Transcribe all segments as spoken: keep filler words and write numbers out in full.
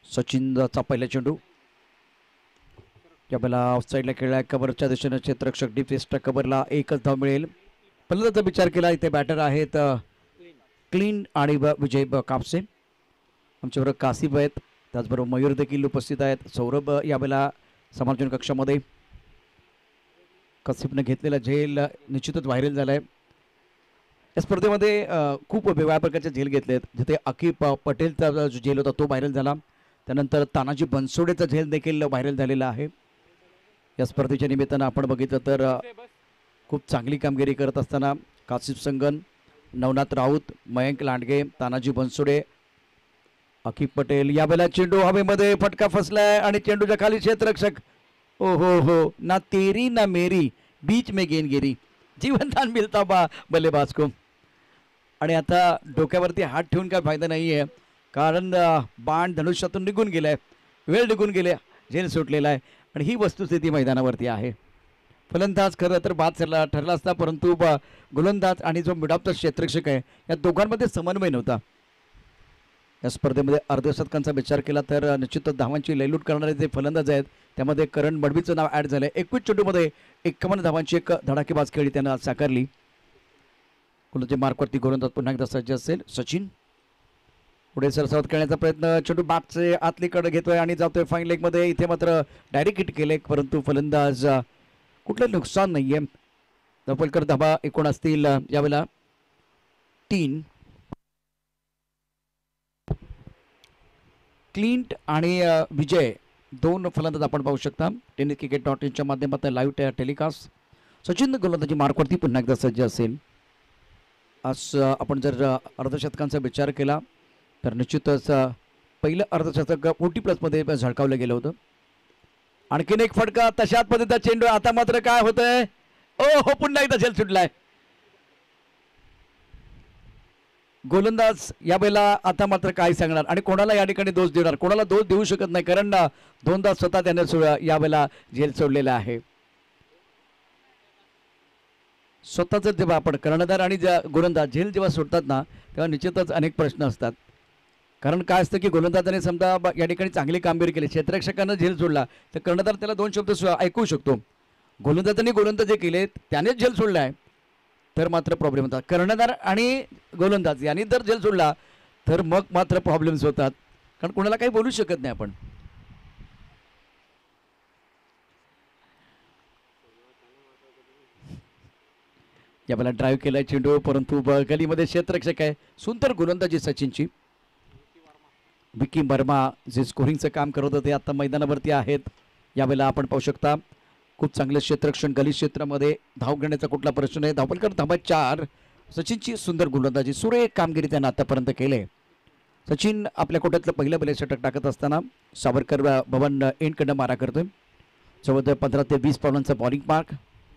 सचिनचा पहिला चेंडू यावेळेला ऑफसाईडला खेळला कव्हरच्या दिशेने क्षेत्ररक्षक डिफेस्टच्या कव्हरला एकच धाव मिळेल. पहिल्यांदा विचार केला इथे बॅटर आहेत क्लीन आणि विजय कापसे. आमच्याबरोबर कासिफ आहेत, त्याचबरोबर मयूर देखील उपस्थित आहेत. सौरभ यावेळेला समालोचन कक्षामध्ये. कासिफने घेतलेला झेल निश्चितच व्हायरल झालाय. या स्पर्धेमध्ये खूप वेगवेगळ्या प्रकारचे झेल घेतलेत. जिथे अकिब पटेलचा जो झेल होता तो व्हायरल झाला, त्यानंतर तानाजी बनसोडेचा झेल देखील व्हायरल झालेला आहे. या स्पर्धेच्या निमित्तानं आपण बघितलं तर खूप चांगली कामगिरी करत असताना कासिफ संगन, नवनाथ राऊत, मयंक लांडगे, तानाजी बनसोडे, अकिब पटेल. यावेळेला चेंडू हवेमध्ये फटका फसलाय आणि चेंडूच्या खाली क्षेत्ररक्षक ओ हो हो ना तेरी ना मेरी बीच में गेंदगिरी, जीवनदान मिळता बा बल्लेबाज को. आणि आता डोक्यावरती हात ठेवून काय फायदा नाही आहे, कारण बाण धनुष्यातून निघून गेलाय, वेळ निघून गेले, झेल सुटलेला आहे आणि ही वस्तुस्थिती मैदानावरती आहे. फलंदाज खरं तर बाद ठरला ठरला असता, परंतु गोलंदाज आणि जो मिडऑफचा क्षेत्ररक्षक आहे या दोघांमध्ये समन्वय नव्हता. या स्पर्धेमध्ये अर्धशतकांचा विचार केला तर निश्चितच धावांची लयलूट करणारे जे फलंदाज आहेत त्यामध्ये करण बडवीचं नाव ॲड झालं आहे. एकवीस चेंडूमध्ये एक्कावन्न धावांची एक धडाकेबाज खेळी त्यानं आज साकारली. कुणाचे मार्कवरती गोलंदाज पुन्हा एकदा सज्ज असेल. सचिन पुढे सरसावत खेळण्याचा प्रयत्न, चेंडू बॅटचे आतलीकडे घेतोय आणि जातोय फाईन लेगमध्ये. इथे मात्र डायरेक्ट हिट केले, परंतु फलंदाज कुठलं नुकसान नाही आहे. दफलकर धाबा एकूण असतील यावेळेला तीन. क्लिंट आणि विजय दोन फलंदाज आपण पाहू शकता टेनिस क्रिकेट डॉट इनच्या माध्यमातून लाईव्ह टेलिकास्ट. सचिन गोलंदाजी मार्कवरती पुन्हा एकदा सज्ज असेल. आज आपण जर अर्धशतकांचा विचार केला तर निश्चितच पहिलं अर्धशतक फोर्टी प्लसमध्ये झळकावलं गेलं होतं. आणखीन एक फटका तशाच पद्धतीचा चेंडू. आता मात्र काय होतंय, ओ हो पुन्हा एकदा झेल सुटलाय. गोलंदाज यावेळेला आता मात्र काय सांगणार आणि कोणाला या ठिकाणी दोष देणार, कोणाला दोष देऊ शकत नाही, कारण दोनदा स्वतः त्याने यावेळेला झेल सोडलेला आहे. स्वतःच जेव्हा आपण कर्णधार आणि गोलंदाज झेल जेव्हा सोडतात ना तेव्हा निश्चितच अनेक प्रश्न असतात. कारण काय असतं की गोलंदाजाने समजा या ठिकाणी चांगली कामगिरी केली, क्षेत्ररक्षकांना झेल सोडला तर कर्णधार त्याला दोन शब्द ऐकू शकतो. गोलंदाजाने गोलंदाज जे केले त्यानेच झेल सोडला आहे तर मात्र प्रॉब्लेम होतात. कर्णधार आणि गोलंदाज यांनी जर झेल सोडला तर मग मात्र प्रॉब्लेम्स होतात, कारण कोणाला काही बोलू शकत नाही आपण. यावेळेला ड्राईव्ह केलाय चेंडू, परंतु गलीमध्ये क्षेत्ररक्षक आहे. सुंदर गोलंदाजी सचिनची. विकी वर्मा जे स्कोरिंगचं काम करत होते आता मैदानावरती आहेत. यावेळेला आपण पाहू शकता खूप चांगलं क्षेत्ररक्षण, गली क्षेत्रामध्ये धाव घेण्याचा कुठला प्रश्न नाही. धावपलकर धाबा चार. सचिनची सुंदर गोलंदाजी, सुरेख कामगिरी त्यानं आतापर्यंत केले. सचिन आपल्या कोट्यातलं पहिलं पहिलं षटक टाकत असताना सावरकर भवन एंडकडं मारा करतोय. जवळ पंधरा ते वीस पावलांचा बॉलिंग मार्क.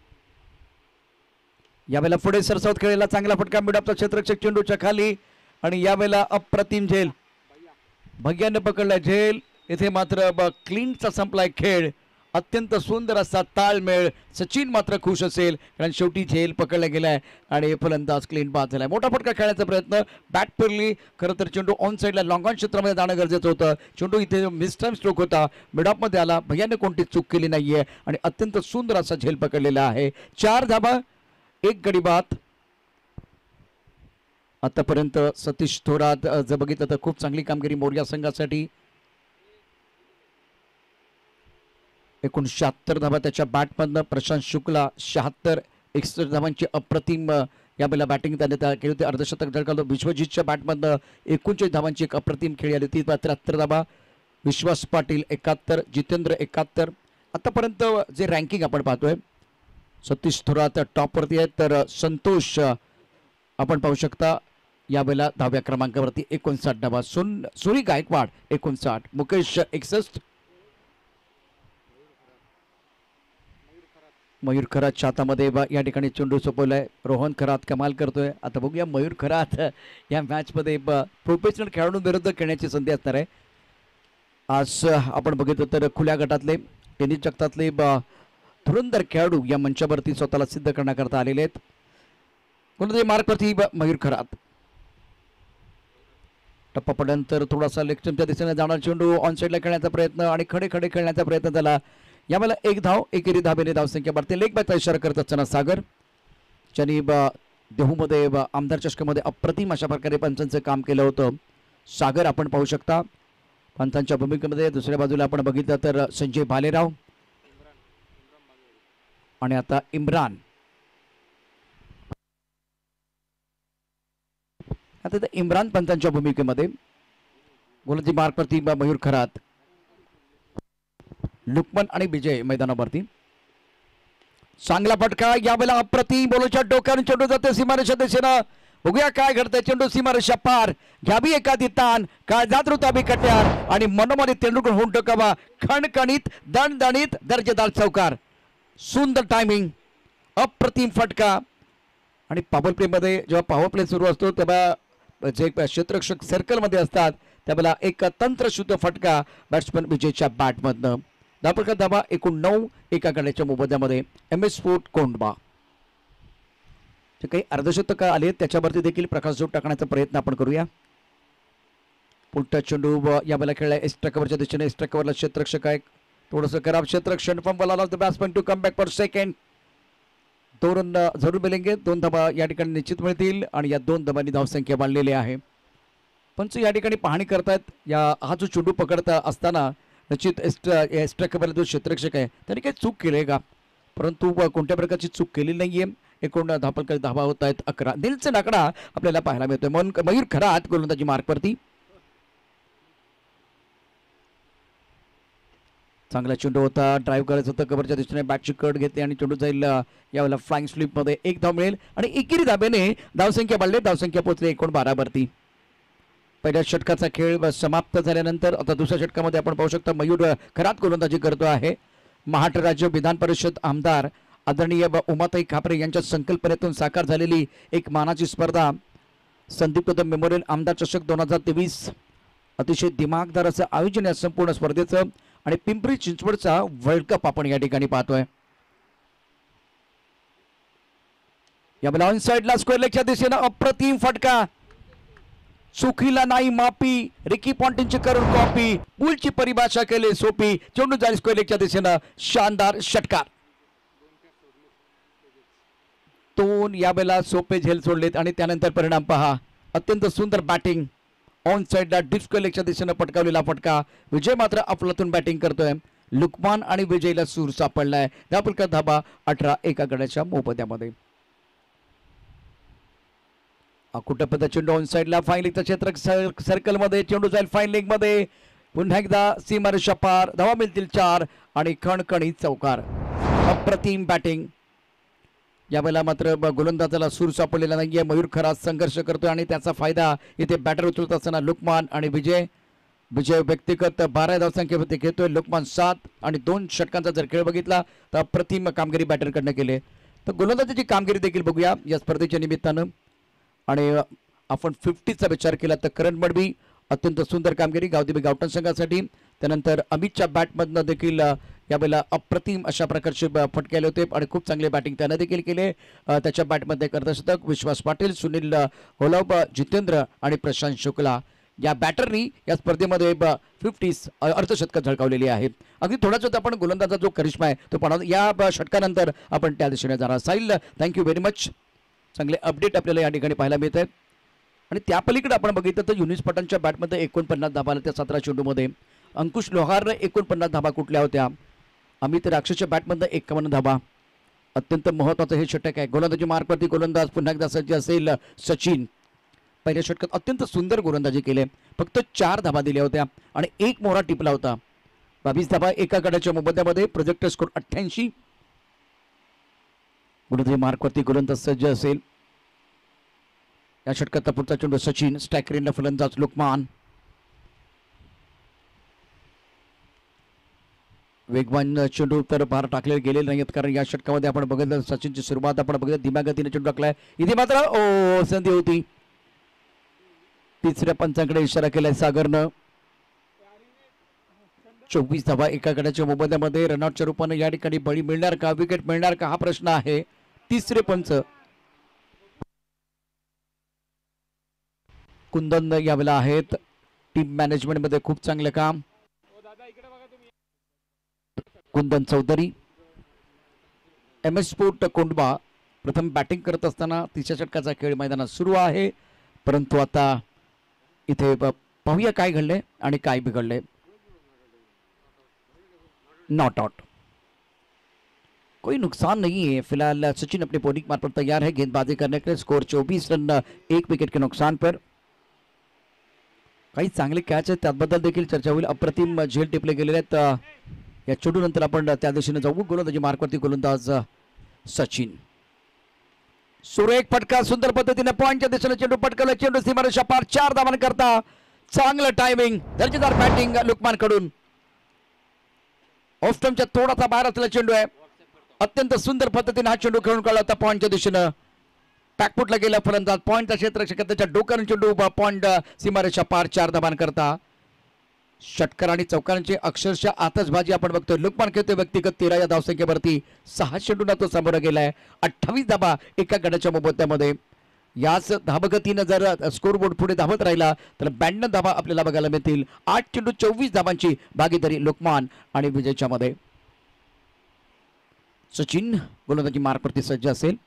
यावेळेला पुढे सरसावत खेळायला चांगला फटका मिडऑफचा क्षेत्ररक्षक चेंडूच्या खाली आणि यावेळेला अप्रतिम झेल भग्यानं पकडला झेल. इथे मात्र क्लीनचा संपलाय खेळ. अत्यंत सुंदर असा ताळमेळ. सचिन मात्र खुश असेल कारण शेवटी झेल पकडला गेलाय आणि फलंदाज क्लीन बाद झालाय. मोठा फटका खेळण्याचा प्रयत्न, बॅट फिरली. खरं तर चेंडू ऑन साईडला लॉंग ऑन क्षेत्रामध्ये जाणं गरजेचं होतं. चेंडू इथे मिसटाईम स्ट्रोक होता, मिडऑफमध्ये आला. भैयाने कोणती चूक केली नाहीये आणि अत्यंत सुंदर असा झेल पकडलेला आहे. चार धाबा, एक गडी बाद. आतापर्यंत सतीश थोरात जर बघितलं तर खूप चांगली कामगिरी मोरया संघासाठी. एकूण शहात्तर धावा त्याच्या बॅटमधनं. प्रशांत शुक्ला शहात्तर. एकसष्ट धावांची अप्रतिम यावेळेला बॅटिंग त्याने केली होती. अर्धशतक झळकावलं. विश्वजितच्या बॅटमधनं एकोणचाळीस धावांची एक अप्रतिम खेळी आली होती. त्र्याहत्तर धावा. विश्वास पाटील एकाहत्तर, जितेंद्र एकाहत्तर. आतापर्यंत जे रँकिंग आपण पाहतोय सतीश थोरात टॉपवरती आहेत, तर संतोष आपण पाहू शकता यावेळेला दहाव्या क्रमांकावरती एकोणसाठ धावा. सुन सुरी गायकवाड एकोणसाठ, मुकेश एकसष्ट. मयूर खरातच्या हातामध्ये या ठिकाणी चेंडू सोपवलाय. रोहन खरात कमाल करतोय. आता बघूया मयूर खरात या मॅचमध्ये प्रोफेशनल खेळाडूंविरुद्ध खेळण्याची संधी असणार आहे. आज आपण बघितलं तर खुल्या गटातले टेनिस जगतातले धुरंधर खेळाडू या मंचावरती स्वतःला सिद्ध करण्याकरता आलेले आहेत. कोणत्याही मार्कवरती मयूर खरात. टप्पा पडल्यानंतर थोडासा लेक्चरच्या दिशेने जाणार चेंडू ऑन साईडला खेळण्याचा प्रयत्न आणि खडे खडे खेळण्याचा प्रयत्न झाला. यावेळेला एक धाव एकेरी धाबेने धावसंख्या वाढते. लेग बायचा इशारा करत असताना सागर ज्यांनी देहूमध्ये आमदार चषकामध्ये अप्रतिम अशा प्रकारे पंचांचं काम केलं होतं. सागर आपण पाहू शकता पंचांच्या भूमिकेमध्ये. दुसऱ्या बाजूला आपण बघितलं तर संजय भालेराव आणि आता इम्रान. आता इम्रान पंचांच्या भूमिकेमध्ये. गोलंदाजी मार्कवरती मयूर खरात, लुकमन आणि विजय मैदानावरती. चांगला फटका यावेळेला अप्रतिम बॉलच्या डोक्याने चेंडू जाते सीमारेषा दिशेनं. बघूया काय घडतंय. चेंडू सीमारेषा पार घ्यावी एखादी ताण काय जात रुताबी कट्यार आणि मनोमनी तेंडुलकर होऊन टोकावा. खणखणीत दणदणीत दर्जेदार चौकार. सुंदर टायमिंग, अप्रतिम फटका. आणि पॉवर प्ले मध्ये जेव्हा पॉवर प्ले सुरू असतो तेव्हा जे क्षेत्ररक्षक सर्कलमध्ये असतात त्यावेळेला एक तंत्रशुद्ध फटका बॅट्समन विजयच्या बॅटमधनं. धापडका धाबा एकूण नऊ एका गड्याच्या मोबदल्यामध्ये. एम एस स्पोर्ट कोंडबा जे काही अर्धशतक आले त्याच्यावरती देखील प्रकाशझोत टाकण्याचा प्रयत्न आपण करूया. पुलटा चेंडू यावेळेला खेळला एक्स्ट्रा कव्हरच्या दिशेने. एक्स्ट्रा कव्हरला क्षेत्ररक्षक आहे थोडंसं खराब क्षेत्ररक्षण. फंबल आला the batsman to come back for second. दोन रन जरूर मिळेंगे. दोन धाबा या ठिकाणी निश्चित मिळतील आणि या दोन धाबांनी धावसंख्या वाढलेली आहे. पंच या ठिकाणी पाहणी करतात. या हा जो चेंडू पकडता असताना निश्चित एक्स्ट्रा एक्स्ट्रा कव्हरला जो क्षेत्ररक्षक आहे त्याने काही चूक केली आहे का, परंतु कोणत्या प्रकारची चूक केलेली नाहीये. एकूण धापलकर धाबा होत आहेत अकरा. दिलचा आकडा आपल्याला पाहायला मिळतोय. मन मयूर खरात गोलंदाजी मार्कवरती. चांगला चेंडू होता. ड्राईव्ह करायचं होतं कव्हरच्या दिशेने. बॅटची कट घेतली आणि चेंडू जाईल यावेळेला फ्लाइंग स्लिप मध्ये. एक धाव मिळेल आणि एकेरी धाब्याने धावसंख्या वाढली. धावसंख्या पोहोचली एकूण बारा वरती. पहिल्या षटकाचा खेळ समाप्त झाल्यानंतर आता दुसऱ्या षटकामध्ये आपण पाहू शकता मयूर खरात गोलंदाजी करतो आहे. महाराष्ट्र राज्य विधान परिषद आमदार आदरणीय उमाताई खापरे यांच्या संकल्पनेतून साकार झालेली एक मानाची स्पर्धा संदीप कदम मेमोरियल आमदार चषक दोन हजार तेवीस. अतिशय दिमागदार असं आयोजन या संपूर्ण स्पर्धेचं आणि पिंपरी चिंचवडचा वर्ल्ड कप आपण या ठिकाणी पाहतोय. या ऑन साइडला स्क्वेअर लेगच्या दिशेनं अप्रतिम फटका. चुकीला नाही मापी. रिकी पॉन्टिंगची करून कॉपी. पुलची परिभाषा केली सोपी. चेंडू जाईल स्क्वेअर लेगच्या दिशेनं. शानदार षटकार. दोन यावेळेला सोपे झेल सोडलेत आणि त्यानंतर परिणाम पहा. अत्यंत सुंदर बॅटिंग. ऑन साइडला डीप स्क्वेअर लेगच्या दिशेनं पटकावलेला फटका. विजय मात्र अफलातून बॅटिंग करतोय. लुकमान आणि विजयला सूर सापडलाय. धापलका धाबा अठरा एका गड्याच्या मोबदल्यामध्ये. कुठं चेंडू ऑन साइडला फाईन लेगचं क्षेत्र सर्कल मध्ये. चेंडू जाईल फाईन लेग मध्ये. पुन्हा एकदा सीमारेषा पार. धावा मिळतील चार आणि खणखणीत चौकार. अप्रतिम बॅटिंग. यावेळेला मात्र गोलंदाजाला सूर सापडलेला नाहीये. मयूर खरात संघर्ष करतोय आणि त्याचा फायदा इथे बॅटर उचलत असताना लुकमान आणि विजय. विजय व्यक्तिगत बारा धावसंख्येवरती घेतोय. लुकमान सात आणि दोन षटकांचा जर खेळ बघितला तर अप्रतिम कामगिरी बॅटरकडनं केले. तर गोलंदाजाची कामगिरी देखील बघूया या स्पर्धेच्या निमित्तानं. आणि आपण फिफ्टीचा विचार केला तर करण मडवी अत्यंत सुंदर कामगिरी गावदेवी गावठण संघासाठी. त्यानंतर अमितच्या बॅटमधनं देखील यावेळेला अप्रतिम अशा प्रकारचे फटके आले होते आणि खूप चांगले बॅटिंग त्यानं देखील केले. त्याच्या बॅटमध्ये अर्धशतक. विश्वास पाटील, सुनील होलाब, जितेंद्र आणि प्रशांत शुक्ला या बॅटरनी या स्पर्धेमध्ये फिफ्टीस अर्धशतक झळकावलेली आहेत. अगदी थोडाच होता आपण गोलंदाजा जो करिश्मा आहे तो पण या षटकानंतर आपण त्या दिशेने जाणार. Sahil thank you very much. चांगले अपडेट आपल्याला या ठिकाणी पाहायला मिळत आहेत. आणि त्या पलीकडे आपण बघितलं तर युनिस पठाणच्या बॅटमध्ये एकोणपन्नास धाबा आल्या त्या सतरा चेंडूमध्ये. अंकुश लोहारनं एकोणपन्नास धाबा कुठल्या होत्या. अमित राक्षसच्या बॅटमधनं एकावन्न धाबा. अत्यंत महत्त्वाचं हे षटक आहे. गोलंदाजी मार्कवरती गोलंदाज पुन्हा एकदा सज्ज असेल सचिन. पहिल्या षटकात अत्यंत सुंदर गोलंदाजी केले. फक्त चार धाबा दिल्या होत्या आणि एक मोहरा टिपला होता. बावीस धाबा एका गड्याच्या मोबदल्यामध्ये. प्रोजेक्टर स्कोर अठ्ठ्याऐंशी. गोलंदाजी मार्कवरती गोलंदाज सज्ज असेल. या षटकात पुढचा चेंडू सचिन. स्टॅकरीनला फलंदाज लुकमान. वेगवान चेंडू तर बाहेर टाकले गेलेले नाहीत कारण या षटकामध्ये आपण बघितलं सचिनची सुरुवात आपण बघितलं धीम्यागतीने चेंडू टाकलाय. इथे मात्र ओ संधी होती. तिसऱ्या पंचांकडे इशारा केलाय सागरनं. चोवीस धावा एका गड्याच्या मोबदल्यामध्ये. रनआउटच्या रूपाने या ठिकाणी बळी मिळणार का, विकेट मिळणार का हा प्रश्न आहे. तिसरे पंच कुंदन यावेळेला आहेत. टीम मॅनेजमेंट मध्ये खूप चांगलं काम. Kundan Chaudhary, M S sport Kondhwa प्रथम बॅटिंग करत असताना तिसऱ्या षटकाचा खेळ मैदानात सुरू आहे. परंतु आता इथे पाहूया काय घडले आणि काय बिघडले. नॉट आउट, कोई नुकसान नहीं है. फिलहाल सचिन अपने बॉलिंग मार्ग पर तैयार है गेंदबाजी करने के लिए. स्कोर चौबीस रन एक विकेट के नुकसान पर. काही चांगले कॅच आहेत त्याबद्दल देखील चर्चा होईल. अप्रतिम झेल टिपले गेलेले आहेत. या चेंडूनंतर आपण त्या दिशेने जाऊ. गोलंदाजी मार्कवरती गोलंदाज सचिन. सुरेख फटका, सुंदर पद्धतीने पॉइंटच्या दिशेने चेंडू पटकवला. चेंडू सीमारेषा पार, चार धावांनी करता चांगलं टायमिंग, दर्जेदार बॅटिंग लुकमान कडून. ऑफ स्टंपच्या थोडासा बाहेर असलेला चेंडू आहे. अत्यंत सुंदर पद्धतीने हा चेंडू खेळून काढला होता पॉइंटच्या दिशेनं. बॅकफुटला गेला फलंदाज. पॉइंटचा क्षेत्ररक्षक त्याच्या डोक्याने चेंडू पॉइंट सीमारेषा पार, चार धावां करता. षटकार आणि चौकारांची अक्षरशः आतषबाजी आपण बघतोय. लुकमान खेळतोय व्यक्तिगत तेरा या धावसंख्येवरती. सहा चेंडूंना तो सामोरा गेलाय. अठ्ठावीस धाबा एका गडाच्या मोबदल्यामध्ये. याच धाबगतीनं जर स्कोर बोर्ड पुढे धावत राहिला तर ब्याण्णव धाबा आपल्याला बघायला मिळतील. आठ चेंडू चोवीस धाबांची भागीदारी लुकमान आणि विजयच्या मध्ये. सचिन गोलंदाजी मार्कवरती सज्ज असेल.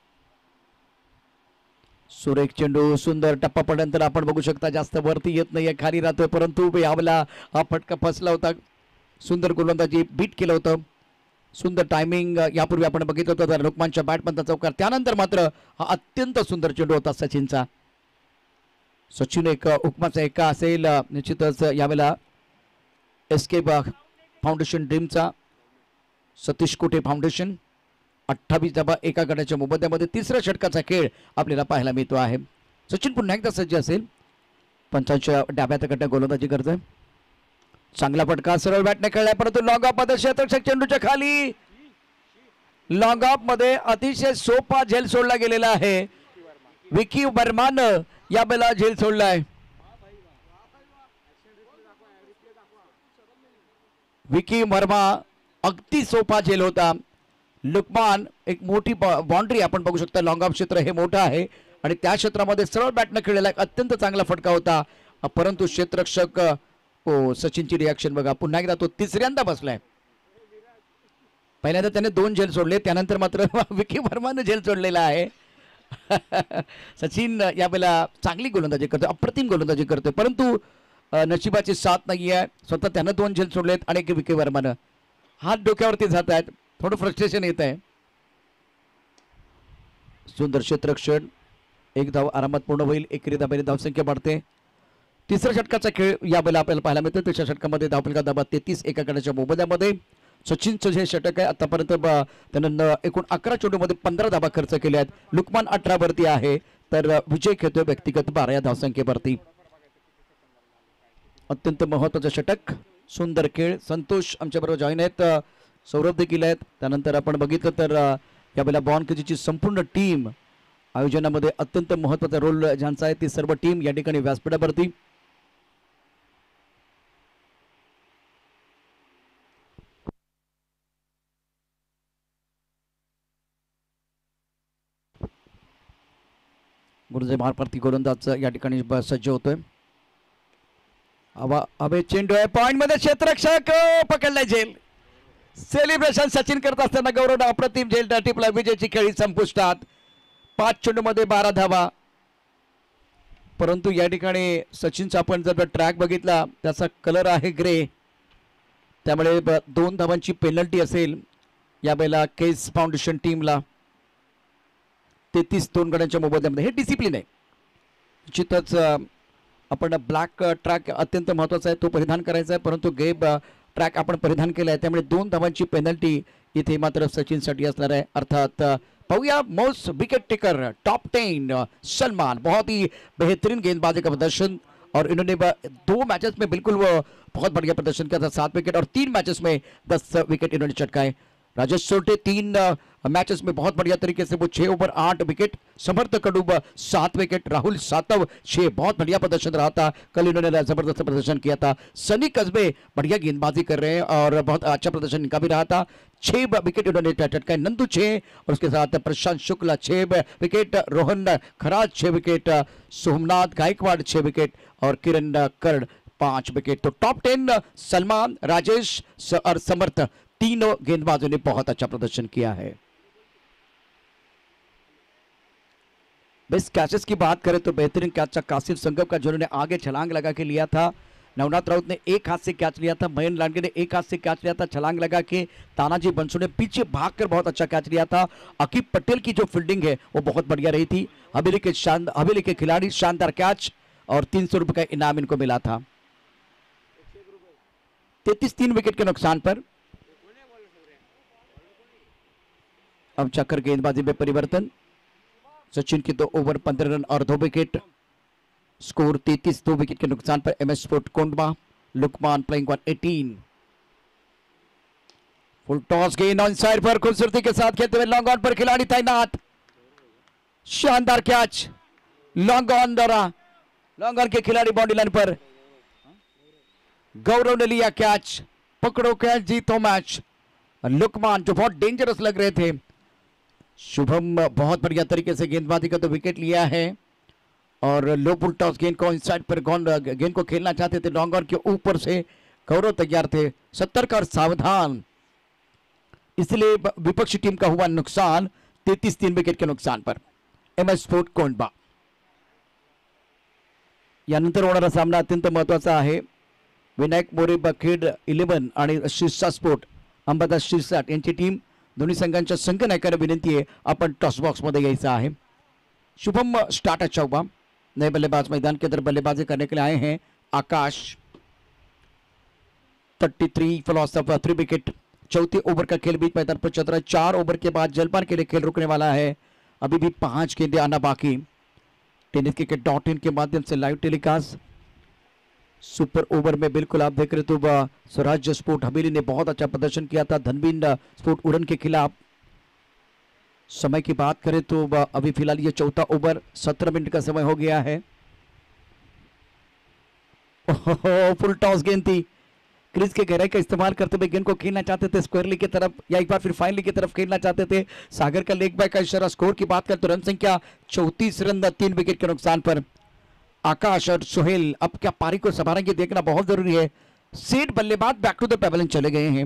सुरेख चेंडू, सुंदर टप्पा पडल्यानंतर आपण बघू शकता जास्त वरती येत नाहीये, खाली राहतोय. परंतु यावेळेला हा फटका फसला होता. सुंदर गोलंदाजी बीट केलं होतं. सुंदर टायमिंग यापूर्वी आपण बघितलं होतं लुकमानच्या बॅटमधला चौकार. त्यानंतर मात्र हा अत्यंत सुंदर चेंडू होता सचिनचा. सचिन एक हुकमाचा एका असेल निश्चितच. यावेळेला एस के फाउंडेशन ड्रीमचा सतीश कोटे फाउंडेशन. अठ्ठावीस धाबा एका गडाच्या मोबदल्यामध्ये तिसऱ्या षटकाचा खेळ आपल्याला पाहायला मिळतो आहे. सचिन पुन्हा एकदा सज्ज असेल. पंचांच्या डाव्या कडनं गोलंदाजी करतोय. चांगला फटका सरळ बॅटने खेळलाय, परंतु लॉंग ऑफ मध्ये क्षेत्ररक्षक चेंडूच्या खाली. लॉंग ऑफ मध्ये अतिशय सोपा झेल सोडला गेलेला आहे. विकी वर्मानं या बेला झेल सोडलाय. विकी वर्मा अगदी सोपा झेल होता. लुकमान एक मोठी बाउंड्री आपण बघू शकता. लॉंग ऑफ क्षेत्र हे मोठं आहे आणि त्या क्षेत्रामध्ये सरळ बॅटने खेळलेला एक अत्यंत चांगला फटका होता. परंतु क्षेत्ररक्षक हो सचिनची रिॲक्शन बघा. पुन्हा एकदा तो तिसऱ्यांदा बसलाय. पहिल्यांदा त्याने दोन झेल सोडले, त्यानंतर मात्र विकी वर्मानं झेल सोडलेला आहे. सचिन यावेळेला चांगली गोलंदाजी करतोय, अप्रतिम गोलंदाजी करतोय. परंतु नशिबाची साथ नाही आहे. स्वतः त्यानं दोन झेल सोडलेत आणि विकी वर्मानं हात डोक्यावरती जात आहेत. थोडं फ्रस्ट्रेशन येत आहे. सुंदर क्षेत्ररक्षण, एक धाव आरामात पूर्ण होईल. एकेरी धाब्याने धावसंख्या वाढते. तिसऱ्या षटकाचा खेळ यावेळेला आपल्याला पाहायला मिळतो. तिसऱ्या षटकामध्ये धावफलका धाबा तेहतीस एका गडाच्या मोबदल्यामध्ये. सचिनचं जे षटक आहे आतापर्यंत त्यानं एकूण अकरा चेंडूमध्ये पंधरा धाबा खर्च केल्या आहेत. लुकमान अठरा वरती आहे तर विजय खेळतोय व्यक्तिगत बारा या धावसंख्येवरती. अत्यंत महत्वाचं षटक, सुंदर खेळ. संतोष आमच्याबरोबर जॉईन आहेत, सौरभ देखील आहेत. त्यानंतर आपण बघितलं तर यावेळेला बॉन केजीची संपूर्ण टीम आयोजनामध्ये अत्यंत महत्वाचा रोल ज्यांचा आहे ती सर्व टीम या ठिकाणी व्यासपीठावरती. गुरुजी मार्फती गोलंदाज या ठिकाणी सज्ज होतोय. हवा हवे चेंडू आहे पॉइंट मध्ये. क्षेत्ररक्षक पकडलाय झेल. सेलिब्रेशन सचिन करत असताना गौरव अप्रतिम झेल टिपला. विजयची खेळी संपुष्टात. पाच चेंडू मध्ये बारा धावा. परंतु या ठिकाणी सचिनचा आपण जर ट्रॅक बघितला त्याचा कलर आहे ग्रे, त्यामुळे दोन धावांची पेनल्टी असेल यावेळेला केस फाउंडेशन टीमला. तेहतीस दोन गड्यांच्या मोबदल्यामध्ये. हे डिसिप्लिन आहे. निश्चितच आपण ब्लॅक ट्रॅक अत्यंत महत्वाचा आहे, तो परिधान करायचा आहे. परंतु गेब ट्रॅक आपण परिधान केला आहे त्यामुळे दोन धावांची पेनल्टी इथे मात्र सचिनसाठी असणार आहे. अर्थात पाहूया most wicket taker top ten Salman. बहुत ही बेहतरीन गेंदबाजी का प्रदर्शन और इन्होंने दो मैचेस में बिल्कुल वो बहुत बढ़िया प्रदर्शन किया था. सात विकेट और तीन मैचेस में दस विकेट इन्होंने चटकाए. राजेश सोल्टे तीन मैचेस में बहुत बढ़िया तरीके से वो छह ओवर आठ विकेट. समर्थ कडूब सात विकेट. राहुल सातव छह. बहुत बढ़िया प्रदर्शन रहा था कल, इन्होंने जबरदस्त प्रदर्शन किया था. सनी कस्बे बढ़िया गेंदबाजी कर रहे हैं और बहुत अच्छा प्रदर्शन इनका भी रहा था. छह विकेट इन्होंने चटकाए. नंदू छह और उसके साथ प्रशांत शुक्ला छह विकेट. रोहन खराज छह विकेट. सोमनाथ गायकवाड़ छह विकेट और किरण कर्ड पांच विकेट। तो टॉप टेन सलमान, राजेश और समर्थ तीनों गेंदबाजों ने बहुत अच्छा प्रदर्शन किया है। बेस्ट कैचेस की बात करें तो बेहतरीन कैच कासिफ संगम का, जिन्होंने आगे छलांग लगा के लिया था। नवनाथ राउत ने एक हाथ से कैच लिया था, मयंक लांडे ने एक हाथ से कैच लिया था छलांग लगा के। तानाजी बंसू ने पीछे भागकर बहुत अच्छा कैच लिया था। अकीब पटेल की जो फील्डिंग है वो बहुत बढ़िया रही थी। हवेली के शानदार हवेली के खिलाड़ी शानदार कैच और तीन सौ रुपए का इनाम इनको मिला था। तैतीस तीन विकेट के नुकसान पर अब चक्कर गेंदबाजी में परिवर्तन। सचिन के दो ओवर पंद्रह रन और दो विकेट। स्कोर तैतीस, दो विकेट के नुकसान पर MS sport Kondhwa. Lukman playing one eighteen. Full toss गेंद ऑन साइड पर खूबसूरती के साथ खेलते हुए लॉन्ग ऑन पर खिलाड़ी तैनात। शानदार कैच, लॉन्ग ऑन दौरा, लॉन्ग ऑन के खिलाड़ी बाउंड्री लाइन पर। गौरव ने लिया कैच, पकड़ो कैच जीतो मैच। लुकमान जो बहुत डेंजरस लग रहे थे। शुभम बहुत बढ़िया तरीके से गेंदबाजी का तो विकेट लिया है और लो फुल टॉस गेंद को इनसाइड पर गेंद को खेलना चाहते थे। लॉन्ग ऑन के ऊपर से गौरव तैयार थे, सतर्क और सावधान, इसलिए विपक्षी टीम का हुआ नुकसान तैतीस तीन विकेट के नुकसान पर। एमएस स्पोर्ट कोंडवा यानंतर होणारा सामना अत्यंत महत्वाचा आहे। विनायक मोरे बखेड इलेव्हन आणि शिरसा स्पोर्ट अंबादास शिरसाट यांची टीम, दोन्ही संघांच्या संघनायकांना विनंती आहे आपण टॉस बॉक्स मध्ये यायचं आहे। शुभम स्टार्टर चौबा, नए बल्लेबाज मैदान के अंदर बल्लेबाजी करने के लिए आए हैं। आकाश तैंतीस फ्लॉस ऑफ थ्री विकेट। चौथे ओवर का खेल बीच मैदान पर चल रहा है। चार ओवर के बाद जलपान के लिए खेल रुकने वाला है। अभी भी पांच गेंदें आना बाकी। टेनिस क्रिकेट डॉट इन के माध्यम से लाइव टेलीकास्ट। सुपर ओवर में बिल्कुल आप देख रहे तो स्वराज्य स्पोर्ट हवेली ने बहुत अच्छा प्रदर्शन किया था धनबीन स्पोर्ट उड़न के खिलाफ। समय की बात करें तो अभी फिलहाल ये चौथा ओवर सत्रह मिनट का समय हो गया है। फुल टॉस गेंद थी, क्रीज के गहराई का इस्तेमाल करते हुए गेंद को खेलना चाहते थे स्क्वायरली की तरफ या एक बार फिर फाइनली की तरफ खेलना चाहते थे। सागर का लेग बाय का इशारा। स्कोर की बात करें तो रन संख्या चौतीस रन, तीन विकेट के नुकसान पर। आकाश और सोहेल अब क्या पारी को संभालेंगे देखना बहुत जरूरी है। सेठ बल्लेबाज बैक टू द पेवेलियन चले गए हैं।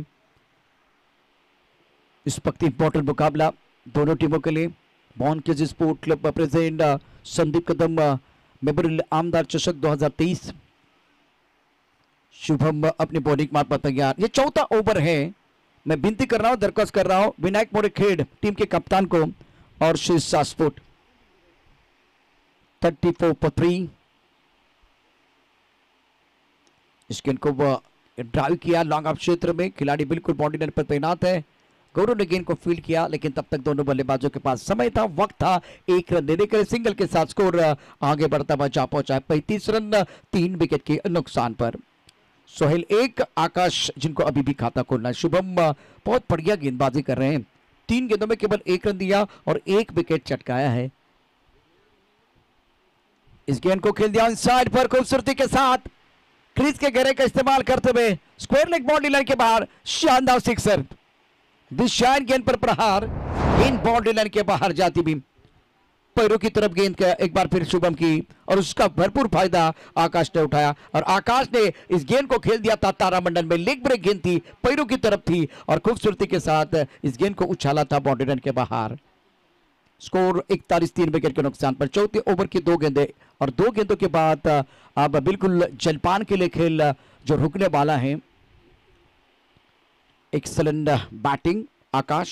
इस वक्त इंपॉर्टेंट मुकाबला दोनों टीमों के लिए। बॉन के sport club president Sandeep Kadam memorial आमदार चषक दो हज़ार तेईस। शुभम अपनी बॉलिंग मार पर तैयार। ये चौथा ओवर है। मैं विनती कर रहा हूं, दरख्वास्त कर रहा हूं विनायक मोरे खेड़ टीम के कप्तान को और शीर्षा स्पोर्ट थर्टी फोर पर थ्री। इस गेंद को ड्राइव किया लॉन्ग ऑफ क्षेत्र में, खिलाड़ी बिल्कुल बाउंड्री लाइन पर तैनात है। गौरव ने गेंद को फील्ड किया लेकिन तब तक दोनों बल्लेबाजों के पास समय था, वक्त था एक रन देने के लिए। सिंगल के साथ स्कोर आगे बढ़ता हुआ जा पहुंचा है पैंतीस रन, तीन विकेट के नुकसान पर। सोहेल एक, आकाश जिनको अभी भी खाता खोलना है। शुभम बहुत बढ़िया गेंदबाजी कर रहे हैं, तीन गेंदों में केवल एक रन दिया और एक विकेट चटकाया है। इस गेंद को खेल दिया इनसाइड पर खूबसूरती के साथ, क्रीज के घेरे का इस्तेमाल करते हुए स्क्वायर लेग बाउंड्री लाइन के बाहर शानदार सिक्सर। दिशाइन गेंद पर प्रहार, इन बाउंड्री लाइन के बाहर जाती भी पैरों की तरफ गेंद का एक बार फिर शुभम की और उसका भरपूर फायदा आकाश ने उठाया और आकाश ने इस गेंद को खेल दिया था तारामंडल में। लेग ब्रेक गेंद थी, पैरों की तरफ थी और खूबसूरती के साथ इस गेंद को उछाला था बाउंड्री लाइन के बाहर। स्कोर इकतालीस, तीन विकेट के नुकसान पर। चौथे ओवर की दो गेंदें और दो गेंदों के बाद अब बिल्कुल जलपान के लिए खेल जो रुकने वाला है। एक्सलेंट बैटिंग आकाश,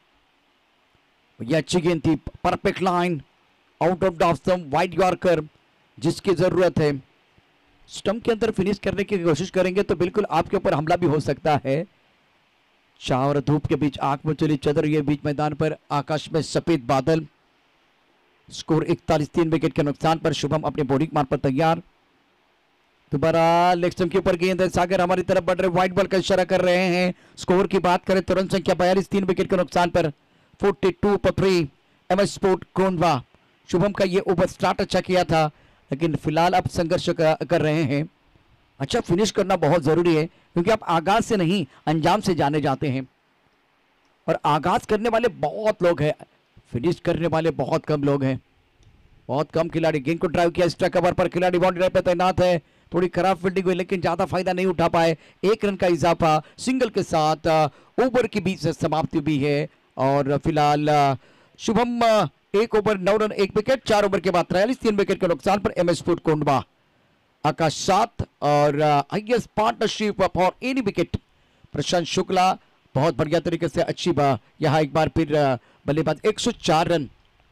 यह अच्छी गेंद थी, perfect line, out of the stump, wide yorker जिसकी जरूरत है। स्टंप के अंदर फिनिश करने की कोशिश करेंगे तो बिल्कुल आपके ऊपर हमला भी हो सकता है। छाव और धूप के बीच आंख में चली चदर ये बीच मैदान पर, आकाश में सफेद बादल। स्कोर इकतालीस, तीन विकेट के नुकसान पर। शुभम अपने बॉलिंग मार पर तैयार। दोबारा लेग स्टंप के ऊपर गेंद है, सागर हमारी तरफ बढ़ रहे, व्हाइट बॉल का इशारा कर रहे हैं। स्कोर की बात करें तो रन संख्या बयालीस, तीन विकेट के नुकसान पर। बयालीस पर three, MS sport Kondhwa. Shubham का ये ओवर स्टार्ट अच्छा किया था लेकिन फिलहाल अब संघर्ष कर रहे हैं। अच्छा फिनिश करना बहुत जरूरी है क्योंकि आप आगाज से नहीं अंजाम से जाने जाते हैं और आगाज करने वाले बहुत लोग हैं, फिनिश करने वाले बहुत कम लोग हैं। बहुत कम खिलाड़ी। गेंद को ड्राइव किया, स्ट्राइक कवर पर खिलाड़ी बाउंड्री लाइन पर तैनात है। थोड़ी खराब फील्डिंग हुई लेकिन ज्यादा फायदा नहीं उठा पाए। एक रन का इजाफा सिंगल के साथ ओवर के बीच से समाप्ति भी है। और फिलहाल शुभम एक ओवर नौ रन एक विकेट, चार ओवर के बाद तिरालीस तीन विकेट के नुकसान पर M S sport Kondhwa. Akash सात और highest partnership for any wicket Prashant Shukla बहुत बढ़िया तरीके से अच्छी बा यहां एक बार फिर बल्लेबाज एक सौ चार रन।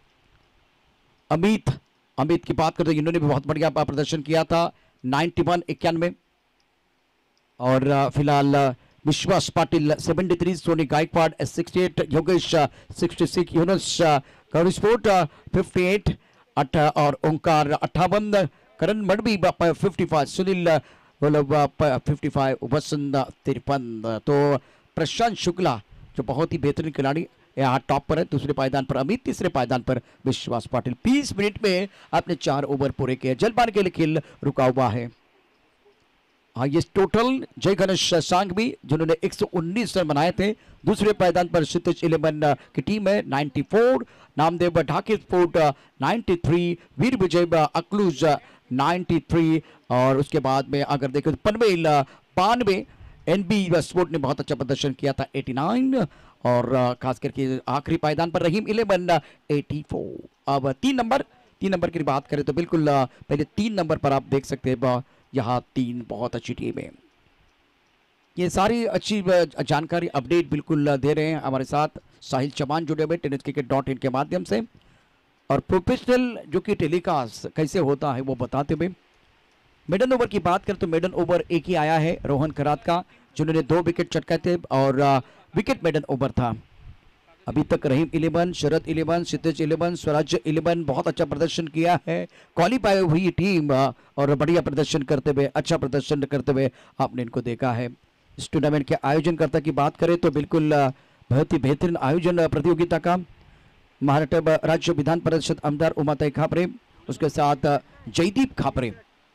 अमित अमित की बात करते इन्होंने भी बहुत बढ़िया प्रदर्शन किया था इक्यानवे इक्यानवे। और फिलहाल विश्वास पाटिल तिहत्तर, सोनी गायकवाड़ अड़सठ, योगेश छियासठ, यूनुस स्पोर्ट अट्ठावन अठ और ओंकार अट्ठावन, करण मडवी पचपन, सुनील पचपन, वसंत तिरपन। तो प्रशांत शुक्ला जो बहुत ही बेहतरीन खिलाड़ी यहाँ टॉप पर है, दूसरे पायदान पर अमित, तीसरे पायदान पर विश्वास पाटिल। बीस मिनट में आपने चार ओवर पूरे किए। जलपान के लिए खेल रुका हुआ है। हाँ ये टोटल जय गणेश सांघवी जिन्होंने एक सौ उन्नीस रन बनाए थे। दूसरे पायदान पर क्षितिज इलेवन की टीम है चौरानवे, नामदेव ढाके स्पोर्ट तिरानवे, वीर विजय अकलूज तिरानवे और उसके बाद में अगर देखें तो पनवेल बानवे, एनबी स्पोर्ट ने बहुत अच्छा प्रदर्शन किया था नवासी और खास करके आखिरी पायदान पर रहीम इलेवन चौरासी। अब तीन नंबर तीन नंबर की बात करें तो बिल्कुल पहले तीन नंबर पर आप देख सकते हैं यहाँ तीन बहुत अच्छी टीम है। ये सारी अच्छी जानकारी अपडेट बिल्कुल दे रहे हैं हमारे साथ साहिल चौहान जुड़े हुए टेनिस क्रिकेट डॉट इन के माध्यम से और प्रोफेशनल जो कि टेलीकास्ट कैसे होता है वो बताते हुए। मिडन ओवर की बात करें तो मिडन ओवर एक ही आया है रोहन खरात का जिन्होंने दो विकेट चटकाए थे और विकेट मिडन ओवर था। अभी तक Rahim eleven, Sharad eleven, Kshitij eleven, Swarajya eleven बहुत अच्छा प्रदर्शन किया है। क्वालिफाई हुई टीम और बढ़िया प्रदर्शन करते हुए अच्छा प्रदर्शन करते हुए आपने इनको देखा है। इस टूर्नामेंट के आयोजनकर्ता की बात करें तो बिल्कुल बहुत ही बेहतरीन आयोजन प्रतियोगिता का महाराष्ट्र राज्य विधान परिषद आमदार उमाताई खापरे, उसके साथ जयदीप खापरे,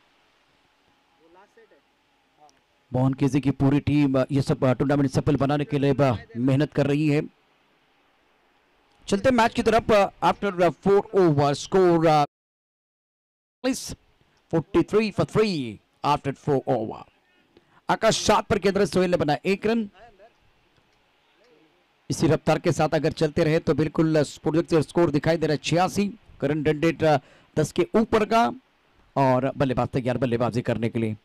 मोहन केजी की पूरी टीम ये सब टूर्नामेंट सफल बनाने के लिए मेहनत कर रही है। चलते मैच की तरफ। आफ्टर फोर ओवर स्कोर तैंतालीस for three after four over. Akash सात पर केंद्र सोहेल ने बनाया एक रन। इसी रफ्तार के साथ अगर चलते रहे तो बिल्कुल स्कोर दिखाई दे रहा है छियासी। करण डंडेट दस के ऊपर का और बल्लेबाज तैयार बल्लेबाजी करने के लिए।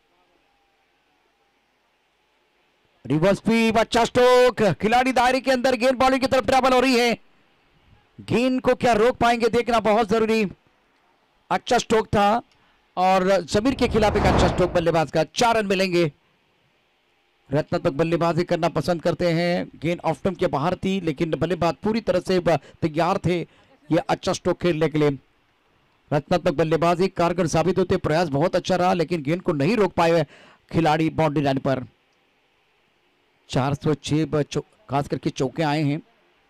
रिवर्स स्वीप, अच्छा स्ट्रोक, खिलाड़ी दायरे के अंदर, गेंद बॉलिंग की तरफ ट्रैवल हो रही है। गेंद को क्या रोक पाएंगे देखना बहुत जरूरी। अच्छा स्ट्रोक था और जमीर के खिलाफ एक अच्छा स्ट्रोक बल्लेबाज का, चार रन मिलेंगे। रत्नात्मक बल्लेबाजी करना पसंद करते हैं। गेंद ऑफ स्टंप के बाहर थी लेकिन बल्लेबाज पूरी तरह से तैयार थे ये अच्छा स्ट्रोक खेलने के लिए। रत्नात्मक बल्लेबाजी कारगर साबित होते, प्रयास बहुत अच्छा रहा लेकिन गेंद को नहीं रोक पाए खिलाड़ी बाउंड्री लाइन पर। चार सौ छह खास करके चौके आए हैं।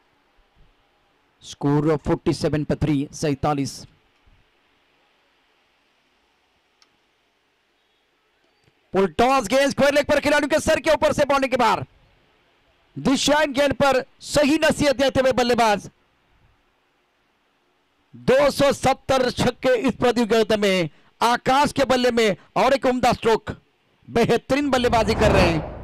स्कोर सैंतालीस पर थ्री सैतालीस। पुल टॉस गेंद स्क्वायर लेग पर खिलाड़ियों के सर के ऊपर से बॉलिंग के बाहर। दिशाएं गेंद पर सही नसीहत देते हुए बल्लेबाज। दो सौ सत्तर छक्के इस प्रतियोगिता में आकाश के बल्ले में और एक उम्दा स्ट्रोक, बेहतरीन बल्लेबाजी कर रहे हैं।